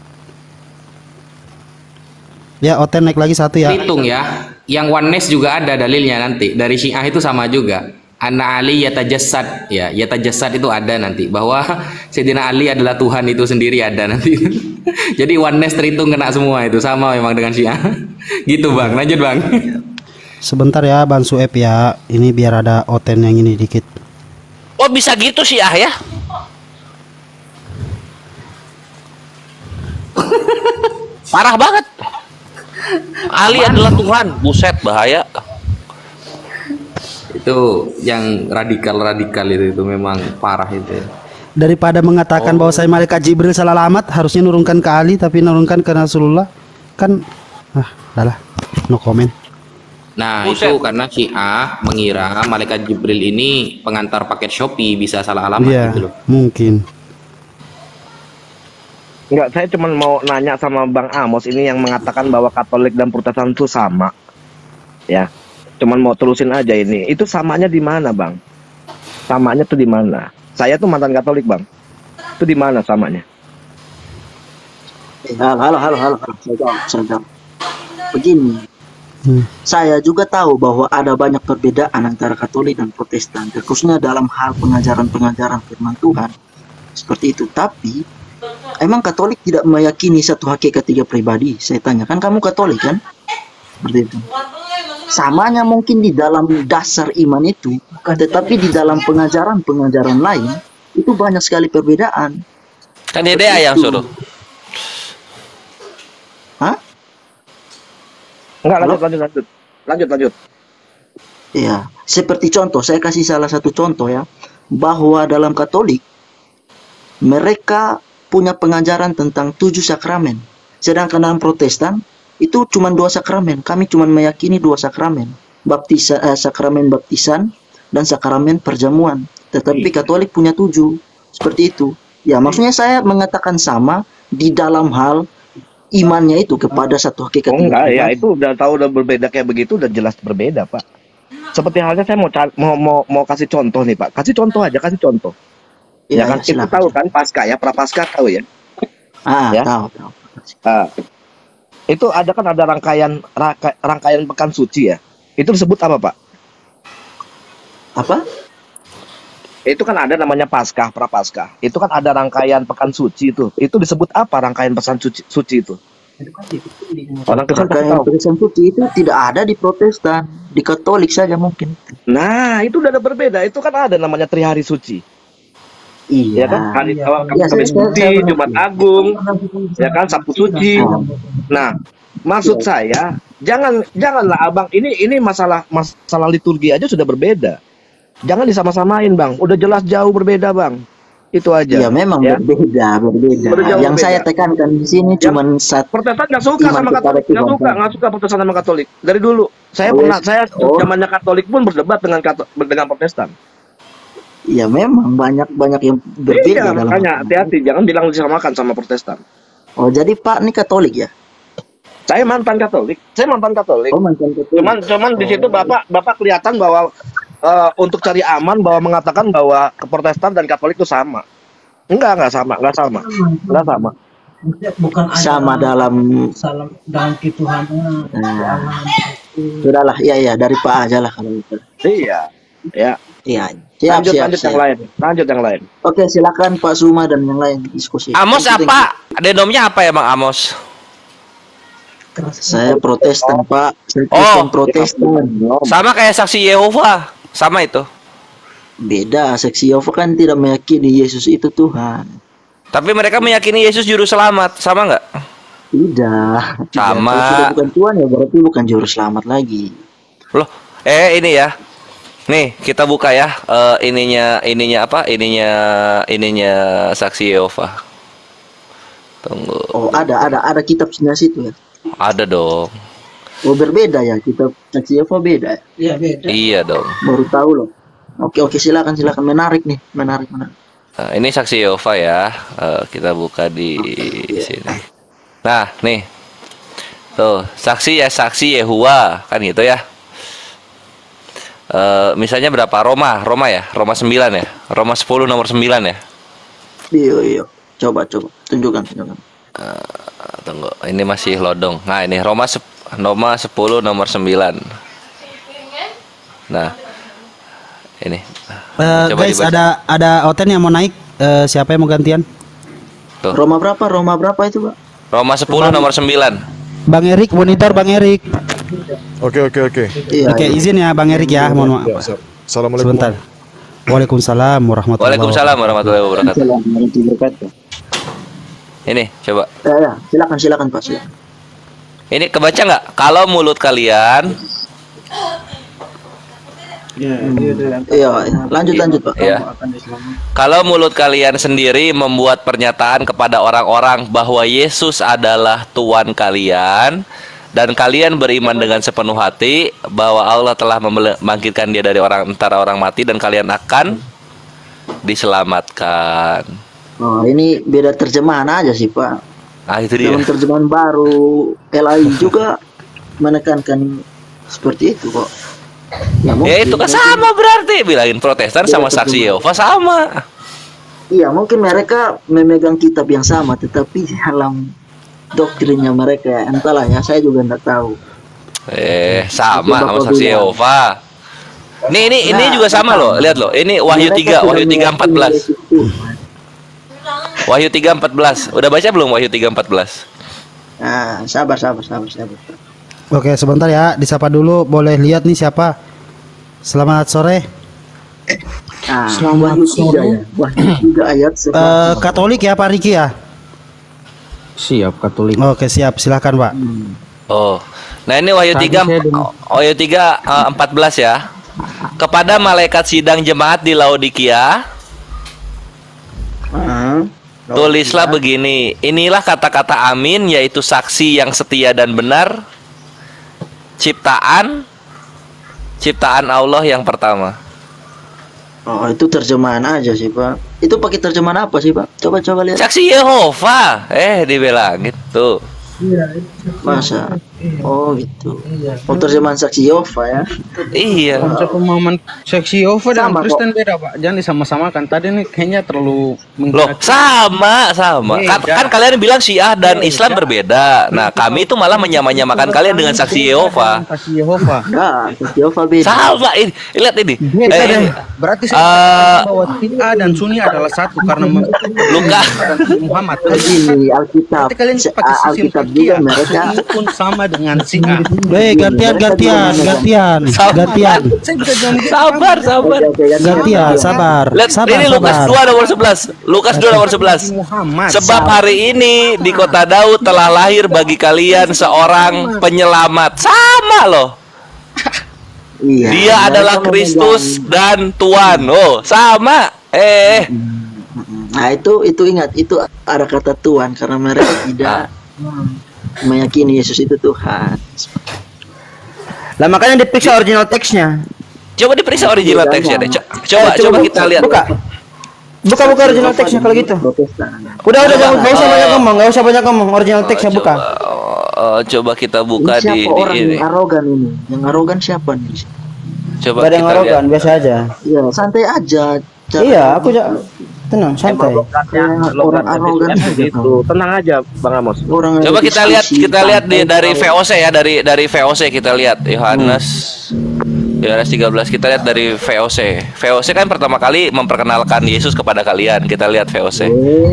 Ya, Oten naik lagi satu ya. Hitung ya. Yang oneness juga ada dalilnya nanti. Dari Syiah itu sama juga. Anna Ali yatajassad. Ya, yatajassad itu ada nanti. Bahwa Sayyidina Ali adalah Tuhan itu sendiri ada nanti. Jadi oneness terhitung kena semua itu. Sama memang dengan Syiah. Gitu Bang. Lanjut Bang. Sebentar ya Bang Sueb ya. Ini biar ada Oten yang ini dikit. Oh bisa gitu Syiah ya? Parah banget. Ali adalah Tuhan, buset bahaya. Itu yang radikal itu memang parah itu ya. Daripada mengatakan bahwa saya malaikat Jibril salah alamat, harusnya nurunkan ke Ali tapi nurunkan ke Rasulullah. Kan udahlah, no comment. Nah, buset. Itu karena Syiah mengira malaikat Jibril ini pengantar paket Shopee, bisa salah alamat gitu loh. Mungkin. Enggak, saya cuma mau nanya sama Bang Amos ini yang mengatakan bahwa Katolik dan Protestan itu sama. Ya. Cuman mau terusin aja ini. Itu samanya di mana, Bang? Samanya tuh di mana? Saya tuh mantan Katolik, Bang. Itu di mana samanya? Halo. Saya jawab. Begini. Saya juga tahu bahwa ada banyak perbedaan antara Katolik dan Protestan, khususnya dalam hal pengajaran-pengajaran firman Tuhan. Seperti itu, tapi emang Katolik tidak meyakini satu hakikat tiga pribadi? Saya tanya, kan kamu Katolik kan? Seperti itu. Samanya mungkin di dalam dasar iman itu, tetapi di dalam pengajaran-pengajaran lain itu banyak sekali perbedaan. Kan Dede yang suruh. Hah? Enggak, lanjut. Ya, seperti contoh, saya kasih salah satu contoh ya, bahwa dalam Katolik mereka punya pengajaran tentang 7 sakramen, sedangkan dalam Protestan itu cuma 2 sakramen. Kami cuma meyakini 2 sakramen, sakramen baptisan dan sakramen perjamuan. Tetapi Katolik punya 7, seperti itu. Ya, maksudnya saya mengatakan sama di dalam hal imannya itu kepada satu hakikat. Enggak ya, itu udah tahu udah berbeda kayak begitu, udah jelas berbeda, Pak. Seperti halnya saya mau kasih contoh nih, Pak. Kasih contoh aja, kasih contoh. Ya kan, itu tahu kan Paskah ya, Prapaskah tahu ya? Ya? Tahu. Itu ada rangkaian pekan suci ya. Itu disebut apa, Pak? Apa? Itu kan ada namanya Paskah, Prapaskah. Itu kan ada rangkaian pekan suci itu. Itu disebut apa rangkaian pesan suci itu? Orang Kristen rangkaian pesan suci itu tidak ada di Protestan, di Katolik saja mungkin. Nah, itu udah berbeda. Itu kan ada namanya Trihari Suci. Iya. Ya kan? Hari awal Kamis Suci, Jumat Agung, ya kan, Sabtu Suci. Nah, maksud saya, janganlah Abang, ini masalah liturgi aja sudah berbeda. Jangan disama-samain, Bang. Udah jelas jauh berbeda, Bang. Itu aja. Ya memang ya. berbeda. Yang saya tekankan di sini cuman Protestan nggak suka sama Katolik, nggak suka Protestan sama Katolik. Dari dulu, saya zamannya Katolik pun berdebat dengan Protestan. Ya memang banyak yang berbeda. Makanya hati-hati, jangan bilang disamakan sama Protestan. Oh, jadi Pak ini Katolik ya? Saya mantan Katolik. Oh, mantan Katolik. Cuman di situ Bapak kelihatan bahwa untuk cari aman bahwa mengatakan bahwa Protestan dan Katolik itu sama. Enggak sama. Bukan sama dalam ketuhanan. Sudahlah, iya dari Pak aja lah kalau itu. Iya. Lanjut yang lain. Oke, silakan Pak Suma dan yang lain diskusi. Amos apa? Denomnya apa ya, Bang Amos? Saya Protestan, Pak. Saya Protestan. Sama kayak saksi Yehova. Sama itu. Beda, saksi Yehova kan tidak meyakini Yesus itu Tuhan. Tapi mereka meyakini Yesus juru selamat, sama nggak? Tidak. Sama. Kalau sudah bukan Tuhan ya berarti bukan juru selamat lagi. Loh, ini ya. Nih, kita buka ya. Ininya apa? Ininya saksi Yehova. Tunggu. Oh, ada kitabnya situ ya. Ada dong. Oh, berbeda ya, kitab saksi Yehova beda. Iya, beda. Iya dong. Baru tahu loh. Oke, silakan menarik nih, menarik. Nah, ini saksi Yehova ya. Kita buka di sini. Nah, nih. Tuh, saksi Yehova kan gitu ya. Misalnya berapa? Roma ya? Roma 9 ya? Roma 10 nomor 9 ya? Iya. Coba tunjukkan. Tunggu, ini masih lodong. Nah, ini Roma 10 nomor 9. Nah, ini. Guys, ada Oten yang mau naik. Siapa yang mau gantian? Tuh. Roma berapa itu, Pak? Roma 10 nomor 9. Bang Erik, monitor Bang Erik. Oke. Iya, izin ya Bang Erik ya, mohon maaf. Assalamualaikum. Sebentar. Waalaikumsalam warahmatullahi wabarakatuh. Ini coba. Ya, silakan Pak. Ini kebaca nggak? Kalau mulut kalian. Iya, lanjut Pak. Ya. Kalau mulut kalian sendiri membuat pernyataan kepada orang-orang bahwa Yesus adalah Tuhan kalian, dan kalian beriman dengan sepenuh hati bahwa Allah telah membangkitkan dia dari antara orang mati, dan kalian akan diselamatkan. Oh, ini beda terjemahan aja sih, Pak. Itu dia. Dalam terjemahan baru LAI juga menekankan seperti itu kok. Ya itu kan sama berarti, bilangin Protestan sama saksi Yehova sama. Iya, mungkin mereka memegang kitab yang sama, tetapi dalam doktrinnya mereka entahlah ya, saya juga enggak tahu. Sama saksi Yehova. Ini juga sama loh, lihat loh. Ini Wahyu 3:14. Wahyu 3:14. Udah baca belum Wahyu 3:14? Nah, sabar. Oke, sebentar ya, disapa dulu. Boleh lihat nih siapa? Selamat sore. Selamat sore. Wahyu 3 ayat. Katolik ya Pak Riki ya? Siap, Katolik. Oke, siap. Silakan Pak. Oh. Nah, ini Wahyu 3 14 ya. Kepada malaikat sidang jemaat di Laodikia, tulislah begini, inilah kata-kata amin, yaitu saksi yang setia dan benar, ciptaan Allah yang pertama. Oh, itu terjemahan aja sih, Pak. Itu pakai terjemahan apa sih, Pak? Coba lihat. Saksi Yehova. Dibilang gitu. Iya, masa? Oh gitu. Oh, terjemahan saksi Yehova ya? Iya. Konsep pemahaman saksi Yehova dan Kristen beda, Pak. Jangan disama-samakan. Tadi nih kayaknya terlalu sama. Kan kalian bilang Syiah dan Islam berbeda. Nah, kami itu malah menyamakan kalian dengan saksi Yehova. Saksi Yehova. Enggak, saksi Yehova beda. Sama ini. Lihat ini. Berarti saya bahwa Syiah dan Sunni adalah satu karena Luka Muhammad. Begini, Alkitab. Alkitab juga mereka pun sama dengan Syiah. Gantian. Sabar. Gantian, sabar. Ini Lukas 2 nomor 11. Lukas 2 nomor 11. Sebab hari ini di kota Daud telah lahir bagi kalian seorang penyelamat. Sama loh. Iya, dia adalah Kristus dan Tuhan. Oh, sama. Nah, itu ingat, itu ada kata Tuhan karena mereka tidak meyakini Yesus itu Tuhan. Lah makanya diperiksa original teksnya. Coba diperiksa original teksnya deh. Coba kita lihat. Buka original teksnya kalau gitu. Udah enggak usah banyak ngomong, original teksnya buka. Coba kita buka ini di orang ini. Yang arogan ini. Yang arogan siapa nih? Coba gak ada yang arogan, biasa aja. Iya, santai aja. Iya, aku tenang, santai. Orang arogan gitu. Tenang aja, Bang Amos. Coba kita lihat dari VOC ya, dari VOC kita lihat Yohanes 13, kita lihat dari VOC. VOC kan pertama kali memperkenalkan Yesus kepada kalian. Kita lihat VOC.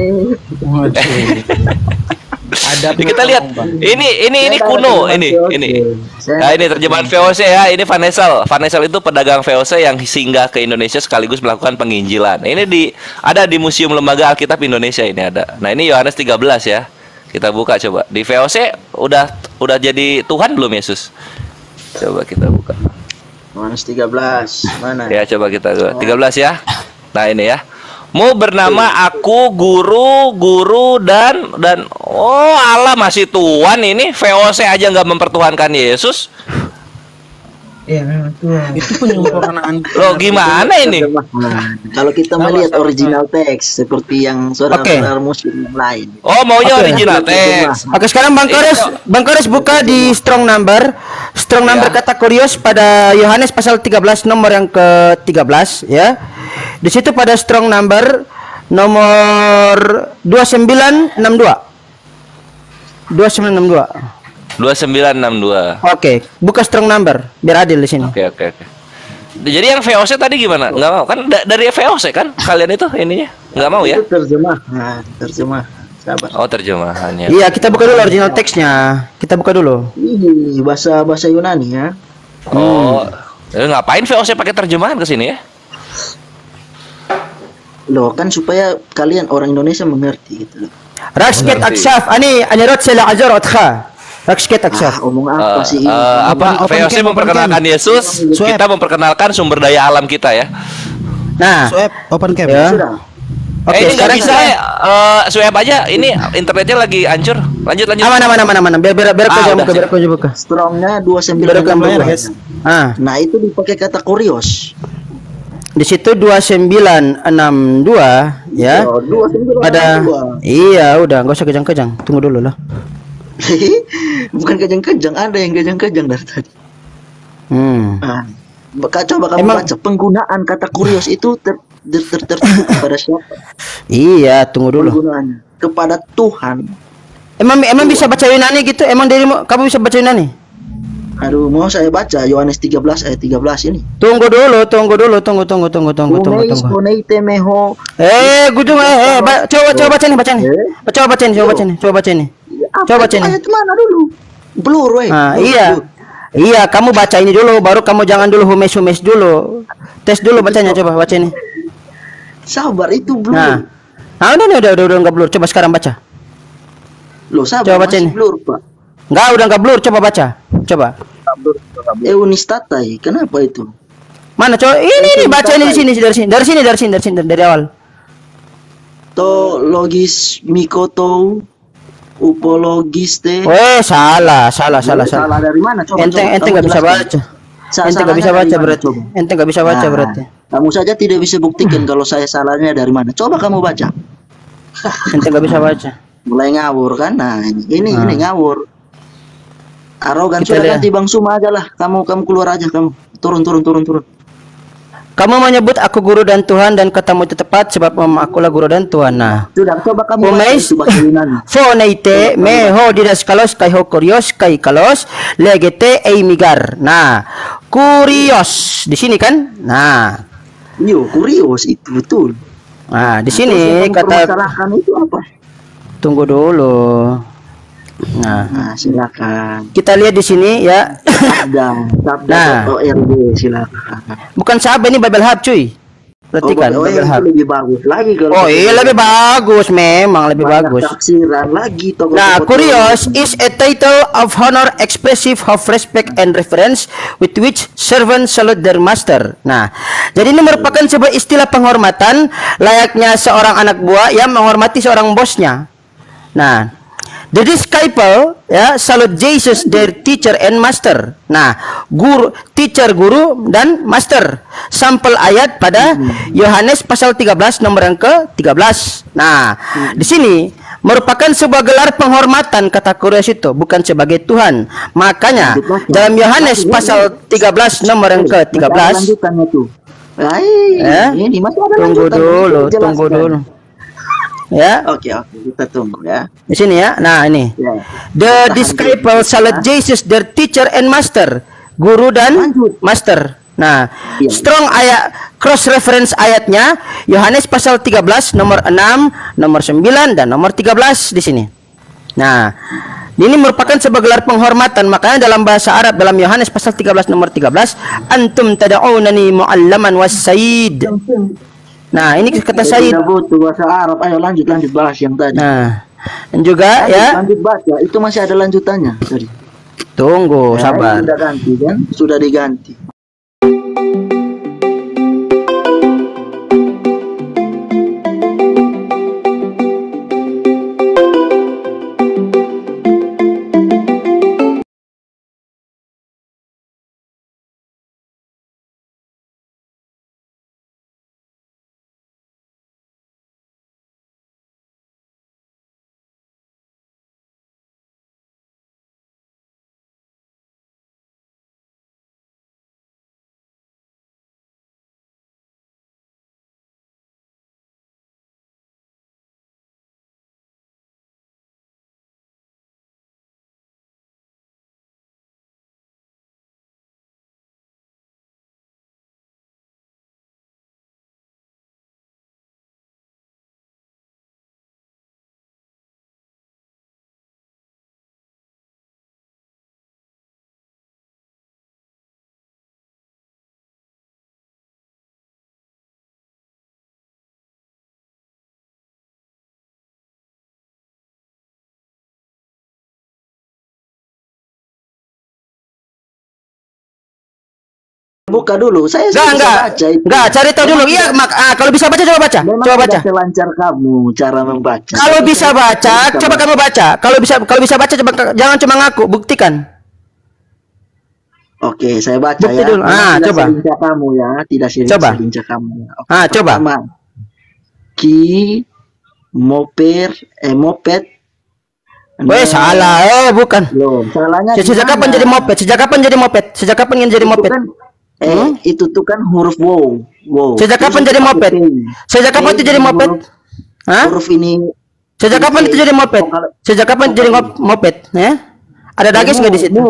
Kita lihat ini kuno ini. Nah, ini terjemahan VOC ya. Ini Vanesel itu pedagang VOC yang singgah ke Indonesia sekaligus melakukan penginjilan. Ini ada di Museum Lembaga Alkitab Indonesia, ini ada. Nah, ini Yohanes 13 ya. Kita buka coba. Di VOC udah jadi Tuhan belum Yesus? Coba kita buka. Yohanes 13. Mana? Ya, coba kita 13 ya. Nah, ini ya. Mau bernama aku guru dan oh Allah masih Tuhan ini. VOC aja nggak mempertuhankan Yesus. Iya memang Tuhan. Itu penyempurnaan. Loh gimana ini? Kalau kita melihat original teks seperti yang saudara muslim yang lain. Oh maunya original teks. Oke, sekarang Bang Koris buka di strong number kata kurios pada Yohanes pasal 13 nomor yang ke-13 ya. Di situ pada strong number nomor 2962. 2962. Oke, buka strong number biar adil di sini. Oke. Jadi yang VOC tadi gimana? Nggak mau kan dari VOC kan kalian itu ininya nggak mau ya? Itu terjemah. Sabar. Oh terjemahannya. Iya, kita buka dulu original teksnya. Kita buka dulu. Ini bahasa Yunani ya. Oh, ngapain VOC pakai terjemahan ke sini ya? Loh kan supaya kalian orang Indonesia mengerti gitu loh. Raksket aksaf ani anyarot sela ajar otkha. Raksket aksaf. Omong apa sih ini? VOC memperkenalkan Yesus, kita memperkenalkan sumber daya alam kita ya. Nah, open cam ya. Oke, ini nggak bisa swab aja. Ini internetnya lagi hancur. Lanjut. Aman. Biar buka. Strongnya 2962. Nah itu dipakai kata kurios. Di situ 2962 ya. Ada iya, udah enggak usah kejang-kejang. Tunggu dulu lah. Bukan kejang-kejang, ada yang kejang-kejang dari tadi. Coba kamu baca penggunaan kata kurios itu kepada siapa? Iya, tunggu dulu. Penggunaannya kepada Tuhan. Emang bisa baca Yunani gitu? Emang kamu bisa baca Yunani? Aduh, mau saya baca Yohanes 13 ayat 13 ini. Tunggu dulu. Coba baca nih. Ayat mana dulu? Blur, weh. Iya, kamu baca ini dulu, baru kamu jangan dulu humes dulu. Tes dulu bacanya, coba baca ini. Sabar, itu blur. Nah, udah enggak blur. Coba sekarang baca. Loh, sabar, coba baca ini. Blur, Pak. Enggak, udah enggak blur. Coba baca. Coba. Eunistatai, kenapa itu? Mana coba? Ini baca ini dari awal. To logis mikoto upologiste. Salah. Salah dari mana? Coba. Ente nggak bisa baca. Ente nggak bisa baca berarti. Ente nggak bisa baca berarti. Kamu saja tidak bisa buktikan kalau saya salahnya dari mana. Coba kamu baca. Ente nggak bisa baca. Mulai ngawur kan? Nah ini ngawur. Arogan sudah ganti Bang Suma aja lah. Kamu keluar aja kamu. Turun. Kamu menyebut aku guru dan Tuhan dan katamu itu tepat sebab akulah guru dan Tuhan. Nah, sudah coba kamu baca. Foneite meho didas kalos kai ho kurios kai kalos legete migar. Nah, kurios di sini kan? Nah, kurios itu betul. Nah, di sini kata itu apa? Tunggu dulu. Nah, silakan. Kita lihat di sini ya. Sabda ORD silakan. Bukan Sabda, ini Bible Hub cuy. Perhatikan Bible Hub. Lebih bagus lagi kalau. Iya lebih bagus, memang lebih bagus. Taksiran lagi Nah, curious is a title of honor expressive of respect and reverence with which servants salute their master. Nah, jadi ini merupakan sebuah istilah penghormatan layaknya seorang anak buah yang menghormati seorang bosnya. Nah, the disciple salute Jesus their teacher and master. Nah, guru dan master. Sampel ayat pada Yohanes pasal 13 nomor yang ke-13. Nah, di sini merupakan sebuah gelar penghormatan kata Kurios itu, bukan sebagai Tuhan. Makanya dalam Yohanes pasal 13 nomor yang ke-13. Tunggu dulu. Ya. Oke, kita tunggu ya. Di sini ya. Nah, ini. The disciple salute Jesus their teacher and master. Guru dan master. Nah, strong ayat cross reference ayatnya Yohanes pasal 13 nomor 6, nomor 9 dan nomor 13 di sini. Nah, ini merupakan sebuah gelar penghormatan. Makanya dalam bahasa Arab dalam Yohanes pasal 13 nomor 13, antum tad'unani mu'allaman was-sayyid. Nah, ini kata Said. Tidak butuh bahasa Arab. Ayo lanjut bahas yang tadi. Nah, dan juga lanjut baca. Itu masih ada lanjutannya. Sorry. Tunggu, sabar. Sudah ganti kan? Sudah diganti. Buka dulu, saya enggak baca itu. Enggak, cari tahu dulu. Iya, kalau bisa baca coba baca. Memang coba baca. Selancar kamu cara membaca. Kalau bisa baca, coba kamu baca. Kalau bisa baca coba, jangan cuma ngaku, buktikan. Oke, saya baca bukti ya. Dulu. Coba. Tidak kamu ya, tidak selincah kamu. Ya. Coba. Ki moped. Salah. Bukan. Loh, salahnya. Sejak kapan jadi moped? Sejak kapan jadi moped? Itu tuh kan huruf wow. Sejak kapan jadi moped? Sejak kapan itu jadi moped? Huruf ini. Sejak kapan itu jadi moped? Sejak kapan jadi moped? Ya? Ada dages nggak di situ?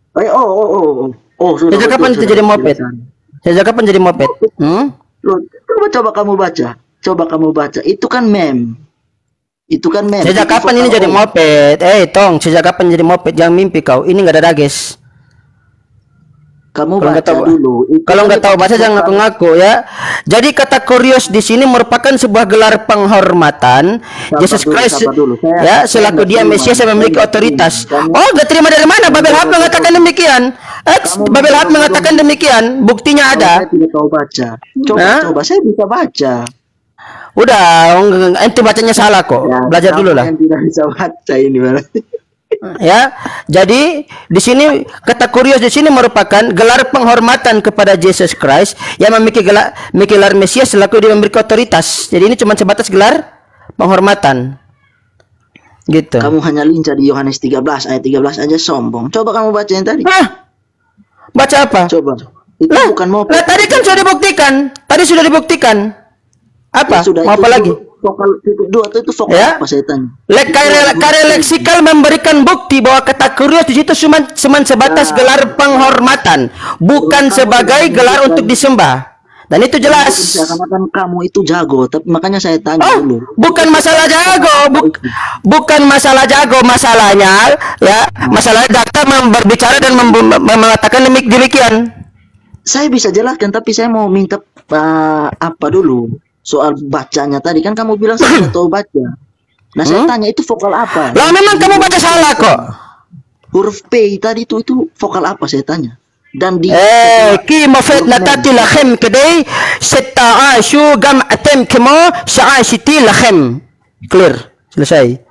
Sejak kapan itu jadi moped? Sejak kapan jadi moped? Coba kamu baca. Itu kan mem. Sejak kapan ini jadi moped? Tong, sejak kapan jadi moped? Jangan mimpi kau. Ini nggak ada dages. Kamu Kalau nggak baca tahu, dulu. kalau nggak tahu bahasa jangan ngaku-ngaku ya. Jadi kata kurios di sini merupakan sebuah gelar penghormatan Yesus Christ ya, selaku dia Mesias yang memiliki otoritas. Oh, nggak terima dari mana? Babel Hab mengatakan demikian. Babel Hab mengatakan demikian. Buktinya ada. Saya tidak tahu baca. Coba saya bisa baca. Udah, ente bacanya salah kok. Ya, Belajar dulu lah. yang tidak bisa baca ini berarti. Ya, jadi di sini kata kurios di sini merupakan gelar penghormatan kepada Yesus Christ yang memiliki gelar Mesias selaku dia memiliki otoritas. Jadi ini cuma sebatas gelar penghormatan. Gitu. Kamu hanya lincah di Yohanes 13 ayat 13 aja sombong. Coba kamu baca yang tadi. Baca apa? Coba. Itu bukan mau. Nah, tadi kan sudah dibuktikan. Tadi sudah dibuktikan. Apa? Ya, mau apa lagi? Vokal itu vokal ya? apa saya tanya? Karya leksikal memberikan bukti bahwa kata kurios di situ cuma sebatas gelar penghormatan, bukan sebagai gelar untuk disembah. Dan itu jelas. Seakan-akan kamu itu jago, tapi makanya saya tanya dulu. Bukan masalah jago, bukan masalah jago, masalahnya ya, masalah data berbicara dan mengatakan demikian. Saya bisa jelaskan, tapi saya mau minta apa dulu? Soal bacanya tadi kan kamu bilang saya tidak tahu baca. Nah saya tanya itu vokal apa? Lah memang kamu baca salah kok. Huruf P tadi itu vokal apa saya tanya? Dan di ki mafet natati lakhem kedai setaashu gam atem kemo sa'ashiti lakhem. Clear, selesai.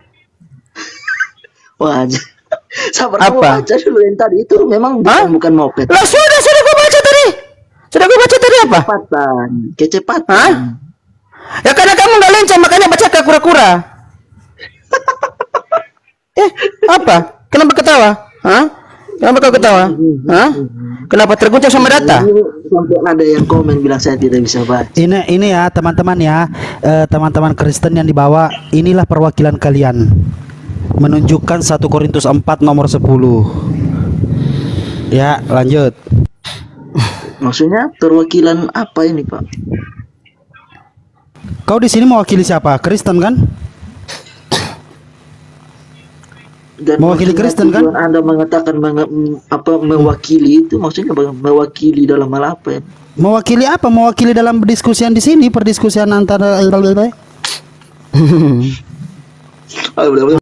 Wah, sabar kamu baca dulu yang tadi itu memang bukan moped. Lah sudah gua baca tadi. Sudah gua baca tadi apa? Kecepatan. Ya karena kamu nggak lincah makanya baca ke kura-kura. Apa? Kenapa ketawa? Kenapa kau ketawa? Kenapa terguncang sama data? Sampai ada yang komen bilang saya tidak bisa baca. Ini ya teman-teman ya, teman-teman Kristen yang dibawa, inilah perwakilan kalian. Menunjukkan 1 Korintus 4 nomor 10. Ya, lanjut. Maksudnya perwakilan apa ini, Pak? Kau di sini mewakili siapa? Kristen kan? Dan mewakili Kristen kan? Anda mengatakan mewakili itu maksudnya mewakili dalam hal apa ya? Mewakili apa? Mewakili dalam perdiskusian di sini, perdiskusian antara